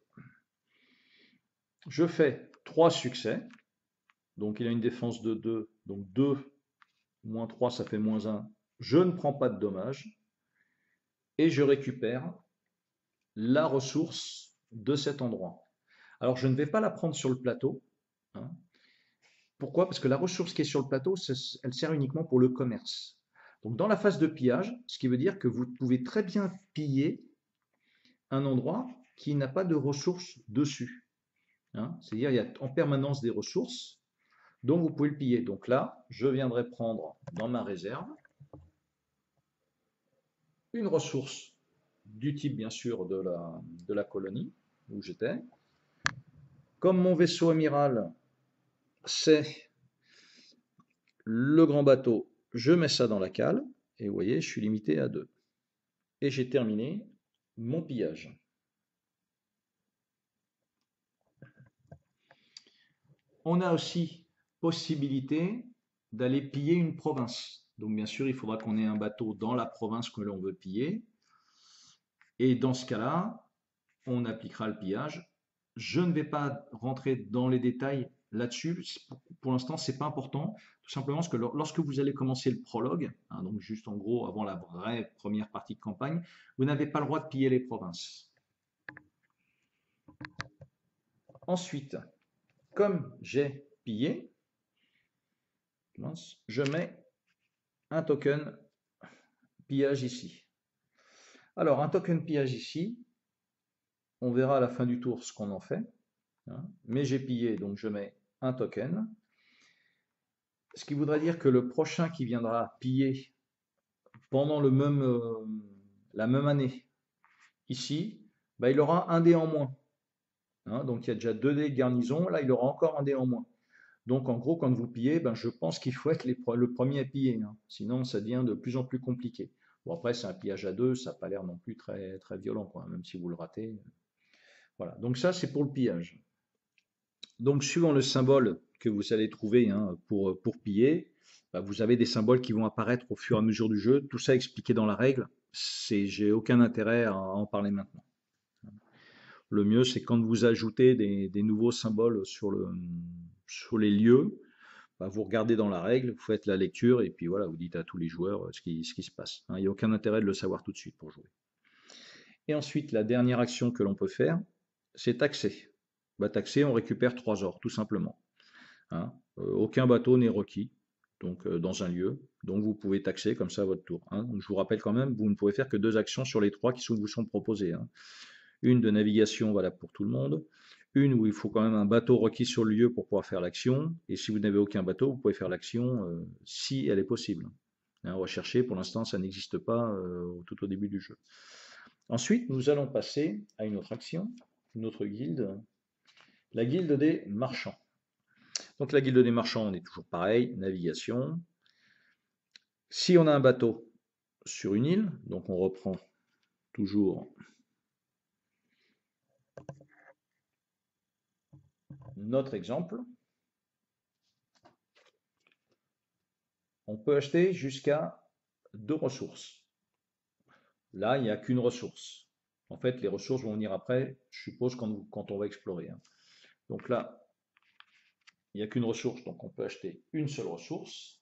Je fais trois succès. Donc, il a une défense de deux. Donc, deux moins trois, ça fait moins un. Je ne prends pas de dommages. Et je récupère la ressource de cet endroit. Alors, je ne vais pas la prendre sur le plateau. Hein. Pourquoi? Parce que la ressource qui est sur le plateau, elle sert uniquement pour le commerce. Donc, dans la phase de pillage, ce qui veut dire que vous pouvez très bien piller un endroit qui n'a pas de ressources dessus. Hein. C'est-à-dire, il y a en permanence des ressources, donc vous pouvez le piller. Donc là, je viendrai prendre dans ma réserve une ressource du type, bien sûr, de la, de la colonie où j'étais. Comme mon vaisseau amiral, c'est le grand bateau, je mets ça dans la cale, et vous voyez, je suis limité à deux. Et j'ai terminé mon pillage. On a aussi possibilité d'aller piller une province. Donc bien sûr, il faudra qu'on ait un bateau dans la province que l'on veut piller. Et dans ce cas-là, on appliquera le pillage. Je ne vais pas rentrer dans les détails là-dessus. Pour l'instant, ce n'est pas important. Tout simplement parce que lorsque vous allez commencer le prologue, hein, donc juste en gros avant la vraie première partie de campagne, vous n'avez pas le droit de piller les provinces. Ensuite, comme j'ai pillé, je mets un token pillage ici. Alors, un token pillage ici, on verra à la fin du tour ce qu'on en fait. Hein, mais j'ai pillé, donc je mets un token. Ce qui voudrait dire que le prochain qui viendra piller pendant le même, euh, la même année, ici, bah, il aura un dé en moins. Hein, donc il y a déjà deux dés de garnison, là il aura encore un dé en moins. Donc en gros, quand vous pillez, ben, je pense qu'il faut être les, le premier à piller, hein, sinon ça devient de plus en plus compliqué. Bon après c'est un pillage à deux, ça n'a pas l'air non plus très, très violent, quoi, même si vous le ratez. Voilà, donc ça c'est pour le pillage. Donc suivant le symbole que vous allez trouver hein, pour, pour piller, bah, vous avez des symboles qui vont apparaître au fur et à mesure du jeu. Tout ça expliqué dans la règle, j'ai aucun intérêt à en parler maintenant. Le mieux, c'est quand vous ajoutez des, des nouveaux symboles sur, le, sur les lieux, bah, vous regardez dans la règle, vous faites la lecture et puis voilà, vous dites à tous les joueurs ce qui, ce qui se passe. Hein, il n'y a aucun intérêt de le savoir tout de suite pour jouer. Et ensuite, la dernière action que l'on peut faire, c'est taxer. Bah, taxer, on récupère trois ors, tout simplement. Hein, euh, aucun bateau n'est requis donc, euh, dans un lieu, donc vous pouvez taxer comme ça à votre tour. Hein. Donc, je vous rappelle quand même, vous ne pouvez faire que deux actions sur les trois qui sont, vous sont proposées. Hein. Une de navigation valable pour tout le monde, une où il faut quand même un bateau requis sur le lieu pour pouvoir faire l'action, et si vous n'avez aucun bateau, vous pouvez faire l'action euh, si elle est possible. Hein, rechercher, pour l'instant, ça n'existe pas euh, tout au début du jeu. Ensuite, nous allons passer à une autre action, une autre guilde, la guilde des marchands. Donc la guilde des marchands, on est toujours pareil, navigation. Si on a un bateau sur une île, donc on reprend toujours notre exemple, on peut acheter jusqu'à deux ressources. Là, il n'y a qu'une ressource. En fait, les ressources vont venir après, je suppose, quand, quand on va explorer. Hein. Donc là, il n'y a qu'une ressource, donc on peut acheter une seule ressource.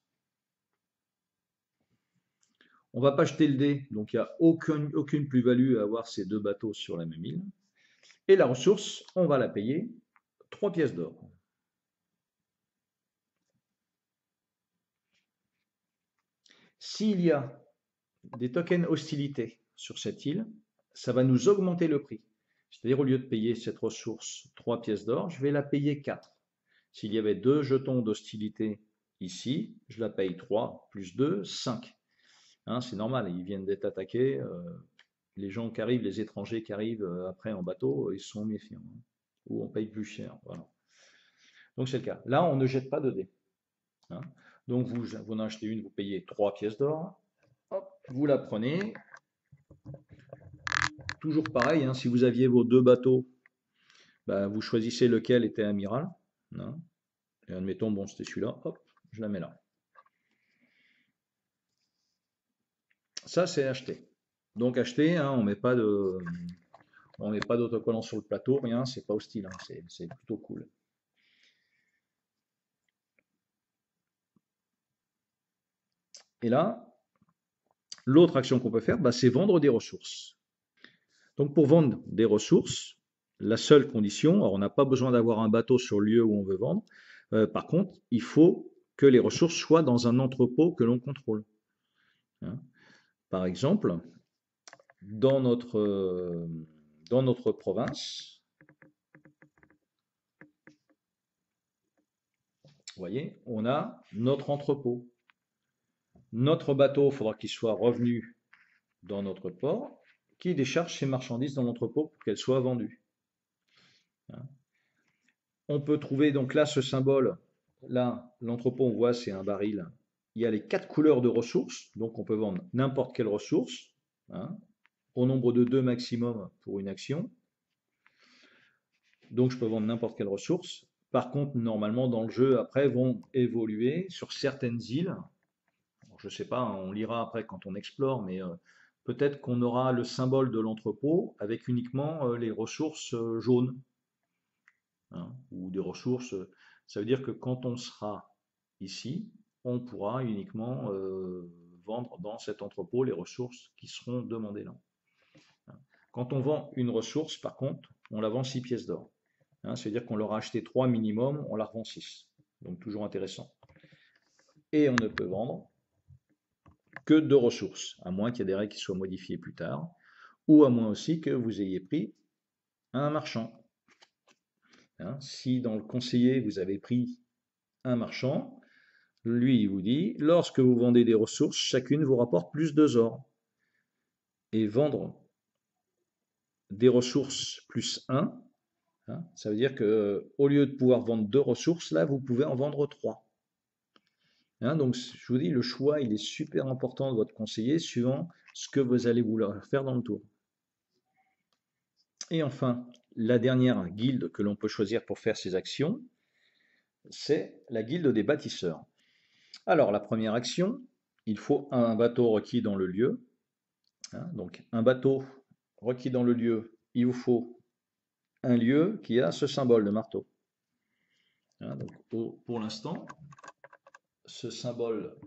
On ne va pas acheter le dé, donc il n'y a aucune, aucune plus-value à avoir ces deux bateaux sur la même île. Et la ressource, on va la payer trois pièces d'or. S'il y a des tokens hostilité sur cette île, ça va nous augmenter le prix. C'est-à-dire, au lieu de payer cette ressource trois pièces d'or, je vais la payer quatre. S'il y avait deux jetons d'hostilité ici, je la paye trois, plus deux, cinq. Hein, c'est normal, ils viennent d'être attaqués. Euh, les gens qui arrivent, les étrangers qui arrivent euh, après en bateau, ils sont méfiants. Hein, ou on paye plus cher. Voilà. Donc c'est le cas. Là, on ne jette pas de dés. Hein. Donc vous, vous en achetez une, vous payez trois pièces d'or. Vous la prenez. Toujours pareil, hein, si vous aviez vos deux bateaux, bah, vous choisissez lequel était amiral. Hein, et admettons, bon, c'était celui-là, hop, je la mets là. Ça, c'est acheter. Donc acheter, hein, on met pas de, on met pas d'autocollant sur le plateau, rien, c'est pas hostile, hein, c'est plutôt cool. Et là, l'autre action qu'on peut faire, bah, c'est vendre des ressources. Donc pour vendre des ressources, la seule condition, alors on n'a pas besoin d'avoir un bateau sur le lieu où on veut vendre, euh, par contre, il faut que les ressources soient dans un entrepôt que l'on contrôle. Hein. Par exemple, dans notre, euh, dans notre province, vous voyez, on a notre entrepôt. Notre bateau, il faudra qu'il soit revenu dans notre port, qui décharge ses marchandises dans l'entrepôt pour qu'elles soient vendues. Hein. On peut trouver donc là ce symbole là, l'entrepôt, on voit, c'est un baril. Il y a les quatre couleurs de ressources, donc on peut vendre n'importe quelle ressource, hein, au nombre de deux maximum pour une action. Donc je peux vendre n'importe quelle ressource. Par contre, normalement, dans le jeu, après, vont évoluer sur certaines îles. Alors, je ne sais pas, hein, on lira après quand on explore, mais euh, peut-être qu'on aura le symbole de l'entrepôt avec uniquement euh, les ressources euh, jaunes, hein, ou des ressources. Ça veut dire que quand on sera ici, on pourra uniquement euh, vendre dans cet entrepôt les ressources qui seront demandées là. Quand on vend une ressource, par contre, on la vend six pièces d'or. Hein, c'est-à-dire qu'on leur a acheté trois minimum, on la revend six. Donc toujours intéressant. Et on ne peut vendre que deux ressources, à moins qu'il y ait des règles qui soient modifiées plus tard, ou à moins aussi que vous ayez pris un marchand. Hein, si dans le conseiller, vous avez pris un marchand, lui, il vous dit, lorsque vous vendez des ressources, chacune vous rapporte plus deux or. Et vendre des ressources plus un, hein, ça veut dire qu'au lieu de pouvoir vendre deux ressources, là, vous pouvez en vendre trois. Hein, donc, je vous dis, le choix, il est super important de votre conseiller, suivant ce que vous allez vouloir faire dans le tour. Et enfin, la dernière guilde que l'on peut choisir pour faire ces actions, c'est la guilde des bâtisseurs. Alors, la première action, il faut un bateau requis dans le lieu. Hein, donc, un bateau requis dans le lieu, il vous faut un lieu qui a ce symbole de marteau. Hein, donc, pour, pour l'instant, ce symbole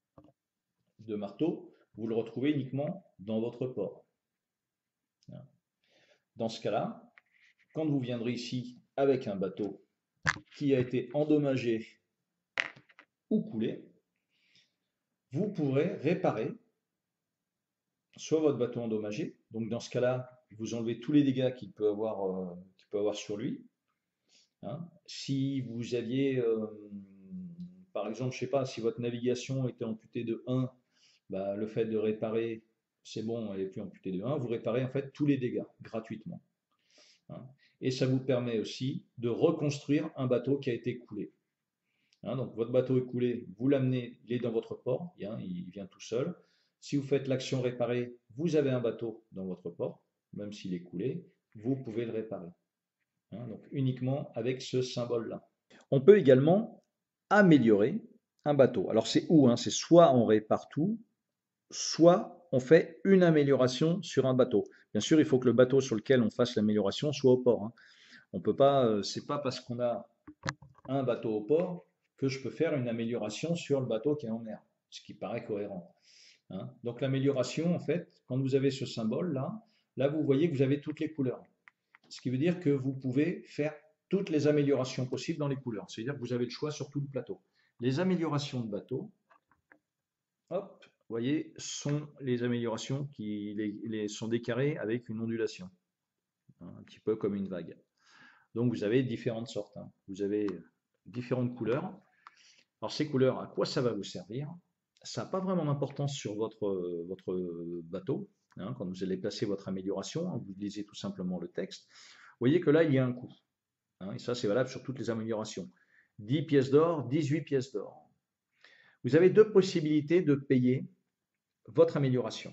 de marteau, vous le retrouvez uniquement dans votre port. Hein. Dans ce cas-là, quand vous viendrez ici avec un bateau qui a été endommagé ou coulé, vous pourrez réparer soit votre bateau endommagé, donc dans ce cas-là, vous enlevez tous les dégâts qu'il peut avoir, euh, qu'il peut avoir sur lui. Hein. Si vous aviez, euh, par exemple, je ne sais pas, si votre navigation était amputée de un, bah, le fait de réparer, c'est bon, elle n'est plus amputée de un, vous réparez en fait tous les dégâts gratuitement. Hein. Et ça vous permet aussi de reconstruire un bateau qui a été coulé. Hein, donc votre bateau est coulé, vous l'amenez, il est dans votre port, hein, il vient tout seul. Si vous faites l'action réparer, vous avez un bateau dans votre port, même s'il est coulé, vous pouvez le réparer. Hein, donc uniquement avec ce symbole-là. On peut également améliorer un bateau. Alors c'est où hein, c'est soit on répare tout, soit on fait une amélioration sur un bateau. Bien sûr, il faut que le bateau sur lequel on fasse l'amélioration soit au port. Hein. On peut pas, euh, c'est pas parce qu'on a un bateau au port que je peux faire une amélioration sur le bateau qui est en mer, ce qui paraît cohérent. Hein. Donc l'amélioration, en fait, quand vous avez ce symbole-là, là vous voyez que vous avez toutes les couleurs. Ce qui veut dire que vous pouvez faire toutes les améliorations possibles dans les couleurs. C'est-à-dire que vous avez le choix sur tout le plateau. Les améliorations de bateau, hop, vous voyez, sont les améliorations qui les, les, sont des carrés avec une ondulation, hein, un petit peu comme une vague. Donc vous avez différentes sortes. Hein. Vous avez différentes couleurs. Alors ces couleurs, à quoi ça va vous servir? Ça n'a pas vraiment d'importance sur votre, votre bateau. Hein, quand vous allez placer votre amélioration, hein, vous lisez tout simplement le texte. Vous voyez que là, il y a un coût. Hein, et ça, c'est valable sur toutes les améliorations. dix pièces d'or, dix-huit pièces d'or. Vous avez deux possibilités de payer votre amélioration.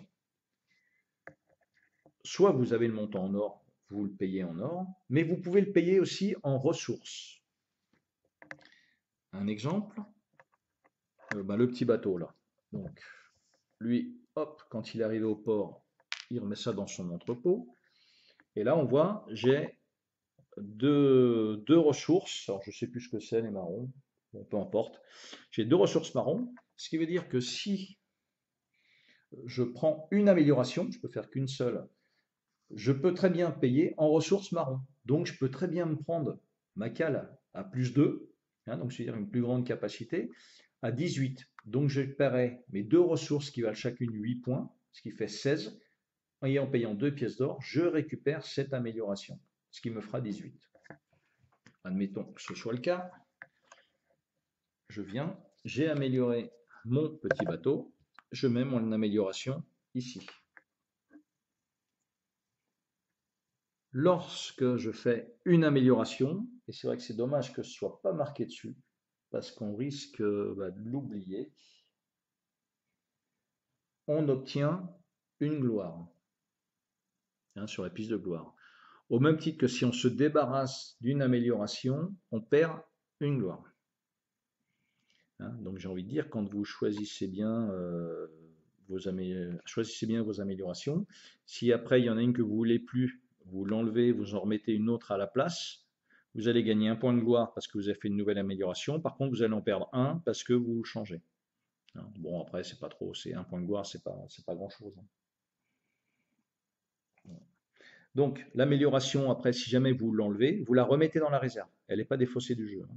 Soit vous avez le montant en or, vous le payez en or, mais vous pouvez le payer aussi en ressources. Un exemple, euh, ben, le petit bateau là. Donc, lui, hop, quand il est arrivé au port, il remet ça dans son entrepôt. Et là, on voit, j'ai deux, deux ressources. Alors, je ne sais plus ce que c'est, les marrons. Bon, peu importe. J'ai deux ressources marrons. Ce qui veut dire que si je prends une amélioration, je peux faire qu'une seule, je peux très bien payer en ressources marron. Donc, je peux très bien me prendre ma cale à plus deux, hein, donc c'est-à-dire une plus grande capacité, à dix-huit. Donc, je paierai mes deux ressources qui valent chacune huit points, ce qui fait seize. Et en payant deux pièces d'or, je récupère cette amélioration, ce qui me fera dix-huit. Admettons que ce soit le cas. Je viens, j'ai amélioré mon petit bateau, je mets mon amélioration ici. Lorsque je fais une amélioration, et c'est vrai que c'est dommage que ce ne soit pas marqué dessus, parce qu'on risque bah, de l'oublier. On obtient une gloire, hein, sur la piste de gloire. Au même titre que si on se débarrasse d'une amélioration, on perd une gloire. Hein, donc j'ai envie de dire, quand vous choisissez bien, euh, vos amé... choisissez bien vos améliorations, si après il y en a une que vous ne voulez plus, vous l'enlevez, vous en remettez une autre à la place, vous allez gagner un point de gloire parce que vous avez fait une nouvelle amélioration. Par contre, vous allez en perdre un parce que vous changez. Hein, bon, après, c'est pas trop, c'est un point de gloire, c'est pas, c'est pas grand-chose. Donc, l'amélioration, après, si jamais vous l'enlevez, vous la remettez dans la réserve. Elle n'est pas défaussée du jeu.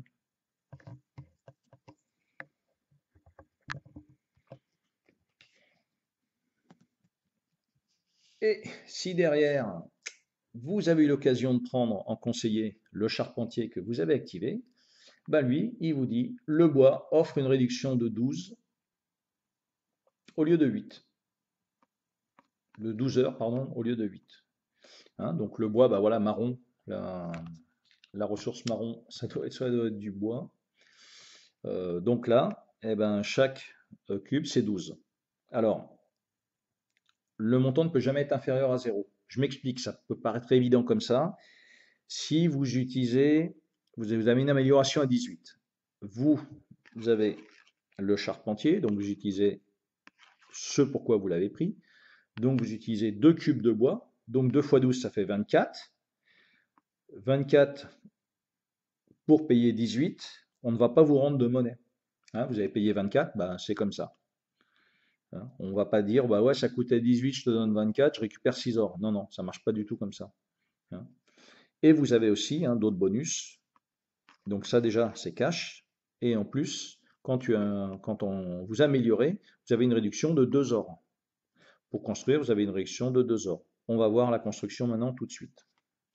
Et si derrière, vous avez eu l'occasion de prendre en conseiller le charpentier que vous avez activé, ben lui, il vous dit, le bois offre une réduction de douze au lieu de huit. De douze heures, pardon, au lieu de huit. Hein, donc le bois, ben voilà, marron, la, la ressource marron, ça doit être, ça doit être du bois. Euh, donc là, eh ben, chaque euh, cube, c'est douze. Alors, le montant ne peut jamais être inférieur à zéro. Je m'explique, ça peut paraître évident comme ça. Si vous utilisez, vous avez une amélioration à dix-huit, vous, vous avez le charpentier, donc vous utilisez ce pourquoi vous l'avez pris, donc vous utilisez deux cubes de bois, donc deux fois douze, ça fait vingt-quatre. vingt-quatre pour payer dix-huit, on ne va pas vous rendre de monnaie. Hein, vous avez payé vingt-quatre, ben c'est comme ça. Hein, on ne va pas dire, bah ouais, ça coûtait dix-huit, je te donne vingt-quatre, je récupère six or. Non, non, ça ne marche pas du tout comme ça. Hein. Et vous avez aussi hein, d'autres bonus. Donc ça déjà, c'est cash. Et en plus, quand, tu as, quand on vous améliorez, vous avez une réduction de deux or. Pour construire, vous avez une réduction de deux or. On va voir la construction maintenant tout de suite.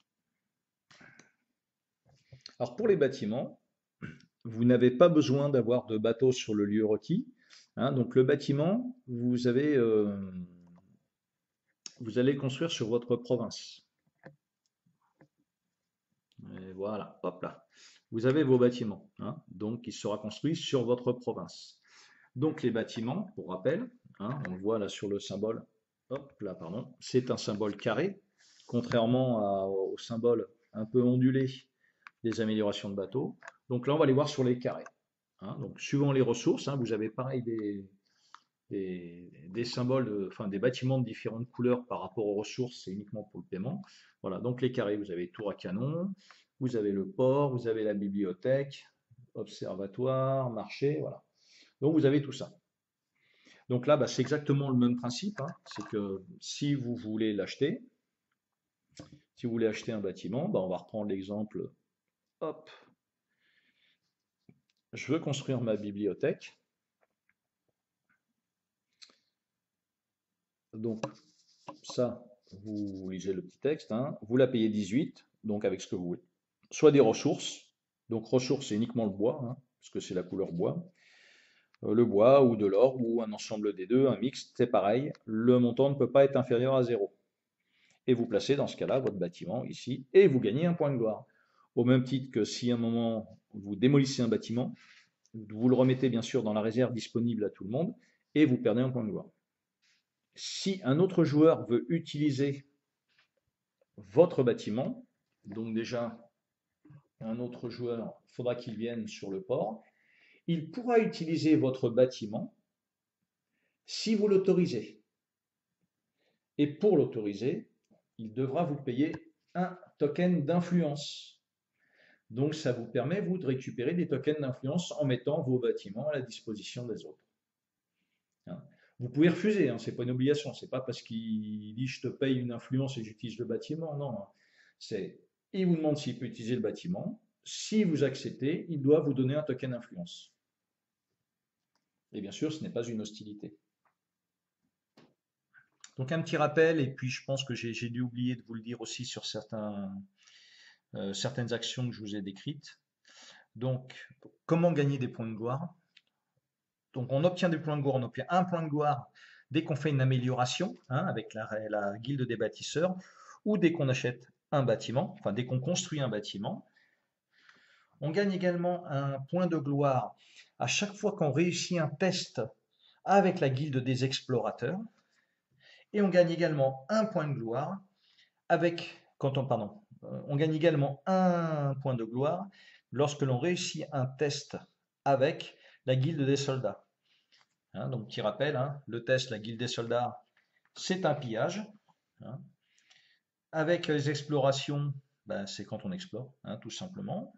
Alors pour les bâtiments, vous n'avez pas besoin d'avoir de bateau sur le lieu requis. Hein, donc le bâtiment, vous, avez, euh, vous allez construire sur votre province. Et voilà, hop là. Vous avez vos bâtiments, hein, donc qui sera construit sur votre province. Donc les bâtiments, pour rappel, hein, on le voit là sur le symbole, hop là, pardon, c'est un symbole carré, contrairement à, au symbole un peu ondulé des améliorations de bateaux. Donc là, on va les voir sur les carrés. Hein, donc suivant les ressources, hein, vous avez pareil des, des, des symboles, de, enfin des bâtiments de différentes couleurs par rapport aux ressources, c'est uniquement pour le paiement. Voilà, donc les carrés, vous avez tour à canon, vous avez le port, vous avez la bibliothèque, observatoire, marché, voilà. Donc vous avez tout ça. Donc là, bah, c'est exactement le même principe. Hein. C'est que si vous voulez l'acheter, si vous voulez acheter un bâtiment, bah, on va reprendre l'exemple. Hop, je veux construire ma bibliothèque. Donc ça, vous lisez le petit texte. Hein. Vous la payez dix-huit, donc avec ce que vous voulez. Soit des ressources. Donc ressources, c'est uniquement le bois, hein, parce que c'est la couleur bois. Le bois ou de l'or ou un ensemble des deux, un mixte, c'est pareil. Le montant ne peut pas être inférieur à zéro. Et vous placez dans ce cas-là votre bâtiment ici et vous gagnez un point de gloire. Au même titre que si à un moment vous démolissez un bâtiment, vous le remettez bien sûr dans la réserve disponible à tout le monde et vous perdez un point de gloire. Si un autre joueur veut utiliser votre bâtiment, donc déjà un autre joueur, il faudra qu'il vienne sur le port, il pourra utiliser votre bâtiment si vous l'autorisez. Et pour l'autoriser, il devra vous payer un token d'influence. Donc ça vous permet, vous, de récupérer des tokens d'influence en mettant vos bâtiments à la disposition des autres. Hein. Vous pouvez refuser, hein, ce n'est pas une obligation, ce n'est pas parce qu'il dit je te paye une influence et j'utilise le bâtiment, non. C'est, il vous demande s'il peut utiliser le bâtiment, si vous acceptez, il doit vous donner un token d'influence. Et bien sûr, ce n'est pas une hostilité. Donc un petit rappel, et puis je pense que j'ai dû oublier de vous le dire aussi sur certains, euh, certaines actions que je vous ai décrites. Donc, comment gagner des points de gloire? Donc on obtient des points de gloire, on obtient un point de gloire dès qu'on fait une amélioration hein, avec la, la guilde des bâtisseurs, ou dès qu'on achète un bâtiment, enfin dès qu'on construit un bâtiment. On gagne également un point de gloire à chaque fois qu'on réussit un test avec la guilde des explorateurs. Et on gagne également un point de gloire avec, quand on, pardon, euh, on gagne également un point de gloire lorsque l'on réussit un test avec la guilde des soldats. Hein, donc, petit rappel, hein, le test, la guilde des soldats, c'est un pillage. Hein. Avec les explorations, ben, c'est quand on explore, hein, tout simplement.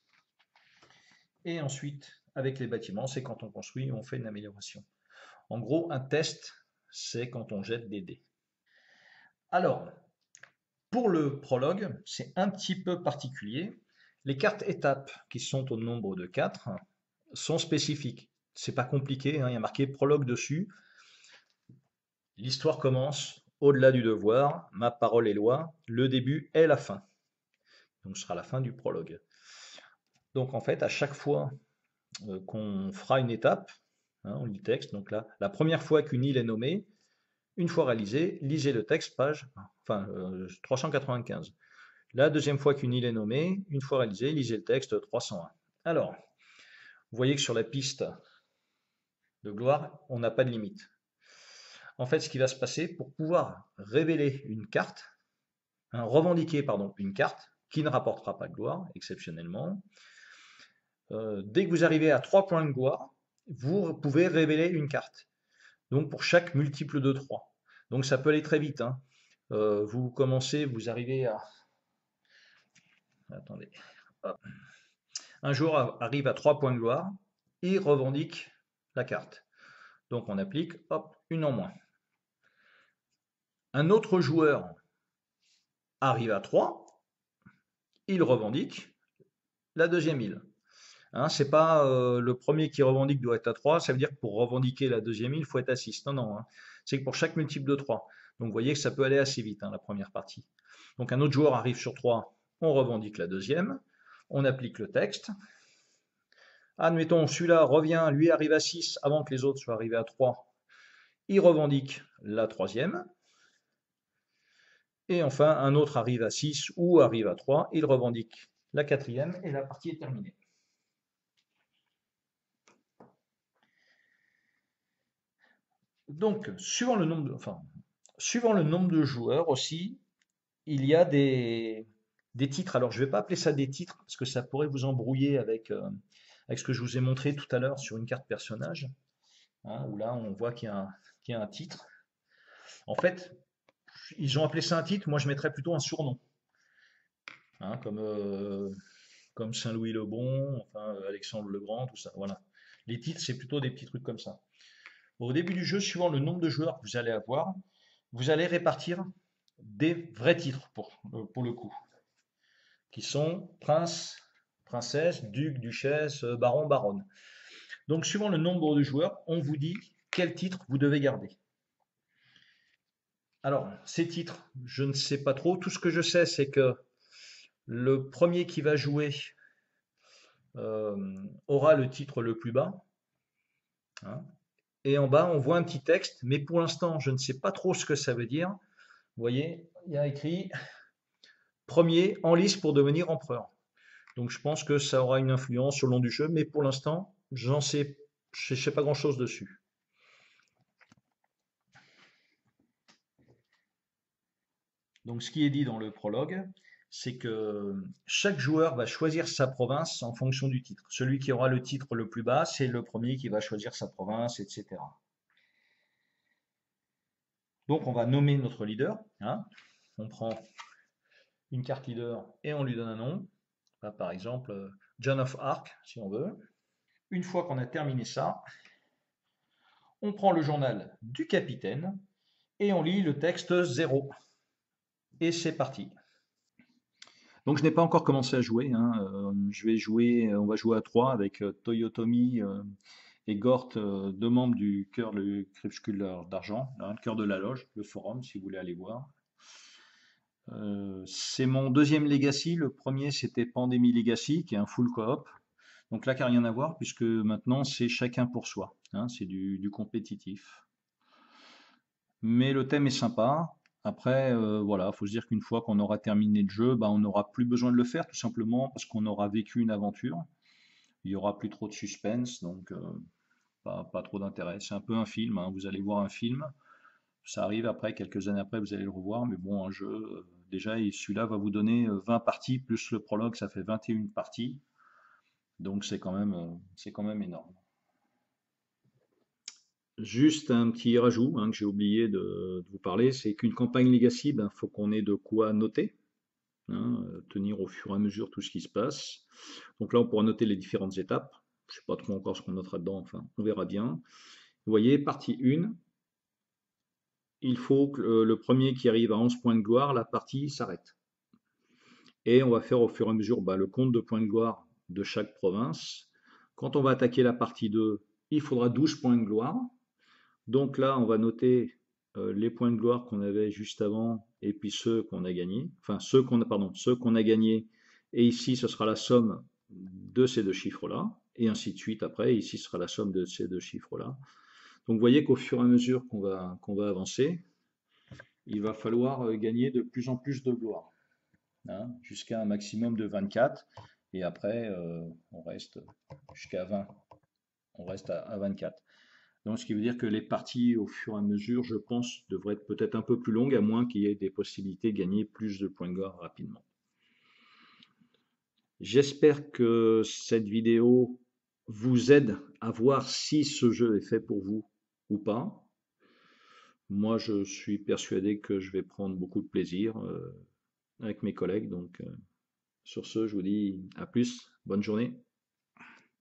Et ensuite, avec les bâtiments, c'est quand on construit et on fait une amélioration. En gros, un test, c'est quand on jette des dés. Alors, pour le prologue, c'est un petit peu particulier. Les cartes étapes, qui sont au nombre de quatre, sont spécifiques. C'est pas compliqué, hein, il y a marqué prologue dessus. L'histoire commence au-delà du devoir, ma parole est loi, le début est la fin. Donc ce sera la fin du prologue. Donc en fait, à chaque fois euh, qu'on fera une étape, hein, on lit le texte, donc là, la première fois qu'une île est nommée, une fois réalisé, lisez le texte, page enfin, euh, trois cent quatre-vingt-quinze. La deuxième fois qu'une île est nommée, une fois réalisé, lisez le texte trois cent un. Alors, vous voyez que sur la piste de gloire, on n'a pas de limite. En fait, ce qui va se passer, pour pouvoir révéler une carte, hein, revendiquer pardon, une carte qui ne rapportera pas de gloire, exceptionnellement, euh, dès que vous arrivez à trois points de gloire, vous pouvez révéler une carte. Donc pour chaque multiple de trois. Donc ça peut aller très vite. Hein. Euh, vous commencez, vous arrivez à... Attendez. Hop. Un joueur arrive à trois points de gloire, il revendique la carte. Donc on applique, hop, une en moins. Un autre joueur arrive à trois, il revendique la deuxième île. Hein, c'est pas euh, le premier qui revendique doit être à trois, ça veut dire que pour revendiquer la deuxième île, il faut être à six. Non, non, hein. C'est que pour chaque multiple de trois. Donc vous voyez que ça peut aller assez vite, hein, la première partie. Donc un autre joueur arrive sur trois, on revendique la deuxième, on applique le texte. Admettons, celui-là revient, lui arrive à six avant que les autres soient arrivés à trois, il revendique la troisième. Et enfin, un autre arrive à six ou arrive à trois, il revendique la quatrième et la partie est terminée. Donc, suivant le nombre de, enfin, suivant le nombre de joueurs aussi, il y a des, des titres. Alors, je ne vais pas appeler ça des titres parce que ça pourrait vous embrouiller avec, euh, avec ce que je vous ai montré tout à l'heure sur une carte personnage, hein, où là, on voit qu'il y a un, qu'il y a un titre. En fait, ils ont appelé ça un titre, moi je mettrais plutôt un surnom, hein, comme, euh, comme Saint-Louis le Bon, enfin, Alexandre le Grand, tout ça. Voilà. Les titres, c'est plutôt des petits trucs comme ça. Au début du jeu, suivant le nombre de joueurs que vous allez avoir, vous allez répartir des vrais titres pour, pour le coup, qui sont prince, princesse, duc, duchesse, baron, baronne. Donc, suivant le nombre de joueurs, on vous dit quel titre vous devez garder. Alors, ces titres, je ne sais pas trop. Tout ce que je sais, c'est que le premier qui va jouer euh, aura le titre le plus bas. Hein. Et en bas, on voit un petit texte, mais pour l'instant, je ne sais pas trop ce que ça veut dire. Vous voyez, il y a écrit premier en lice pour devenir empereur. Donc je pense que ça aura une influence sur le long du jeu, mais pour l'instant, j'en sais, je ne sais pas grand-chose dessus. Donc ce qui est dit dans le prologue, c'est que chaque joueur va choisir sa province en fonction du titre. Celui qui aura le titre le plus bas, c'est le premier qui va choisir sa province, et cetera. Donc on va nommer notre leader. Hein. On prend une carte leader et on lui donne un nom. Là, par exemple, John of Arc, si on veut. Une fois qu'on a terminé ça, on prend le journal du capitaine et on lit le texte zéro. Et c'est parti. Donc je n'ai pas encore commencé à jouer. Hein. Euh, je vais jouer, on va jouer à trois avec euh, Toyotomi euh, et Gort, euh, deux membres du cœur du crépuscule d'argent, hein, le cœur de la loge, le forum, si vous voulez aller voir. Euh, c'est mon deuxième Legacy. Le premier, c'était Pandémie Legacy, qui est un full coop. Donc là, qui n'a rien à voir, puisque maintenant, c'est chacun pour soi. Hein, c'est du, du compétitif. Mais le thème est sympa. Après, euh, voilà, faut se dire qu'une fois qu'on aura terminé le jeu, bah, on n'aura plus besoin de le faire, tout simplement parce qu'on aura vécu une aventure. Il y aura plus trop de suspense, donc euh, pas, pas trop d'intérêt. C'est un peu un film, hein. Vous allez voir un film, ça arrive après, quelques années après, vous allez le revoir, mais bon, un jeu, euh, déjà, il- celui-là va vous donner euh, vingt parties, plus le prologue, ça fait vingt et une parties. Donc c'est quand même, euh, c'est quand même énorme. Juste un petit rajout, hein, que j'ai oublié de, de vous parler, c'est qu'une campagne Legacy, il faut qu'on ait de quoi noter, hein, euh, tenir au fur et à mesure tout ce qui se passe. Donc là, on pourra noter les différentes étapes. Je ne sais pas trop encore ce qu'on notera dedans, enfin, on verra bien. Vous voyez, partie un, il faut que le, le premier qui arrive à onze points de gloire, la partie s'arrête. Et on va faire au fur et à mesure bah, le compte de points de gloire de chaque province. Quand on va attaquer la partie deux, il faudra douze points de gloire. Donc là, on va noter euh, les points de gloire qu'on avait juste avant et puis ceux qu'on a gagnés. Enfin, ceux qu'on a, pardon, ceux qu'on a gagnés. Et ici, ce sera la somme de ces deux chiffres-là. Et ainsi de suite après. Ici, ce sera la somme de ces deux chiffres-là. Donc, vous voyez qu'au fur et à mesure qu'on va, qu'on va avancer, il va falloir euh, gagner de plus en plus de gloire, hein, jusqu'à un maximum de vingt-quatre. Et après, euh, on reste jusqu'à vingt. On reste à, à vingt-quatre. Donc, ce qui veut dire que les parties, au fur et à mesure, je pense, devraient être peut-être un peu plus longues, à moins qu'il y ait des possibilités de gagner plus de points de gloire rapidement. J'espère que cette vidéo vous aide à voir si ce jeu est fait pour vous ou pas. Moi, je suis persuadé que je vais prendre beaucoup de plaisir euh, avec mes collègues. Donc, euh, sur ce, je vous dis à plus, bonne journée.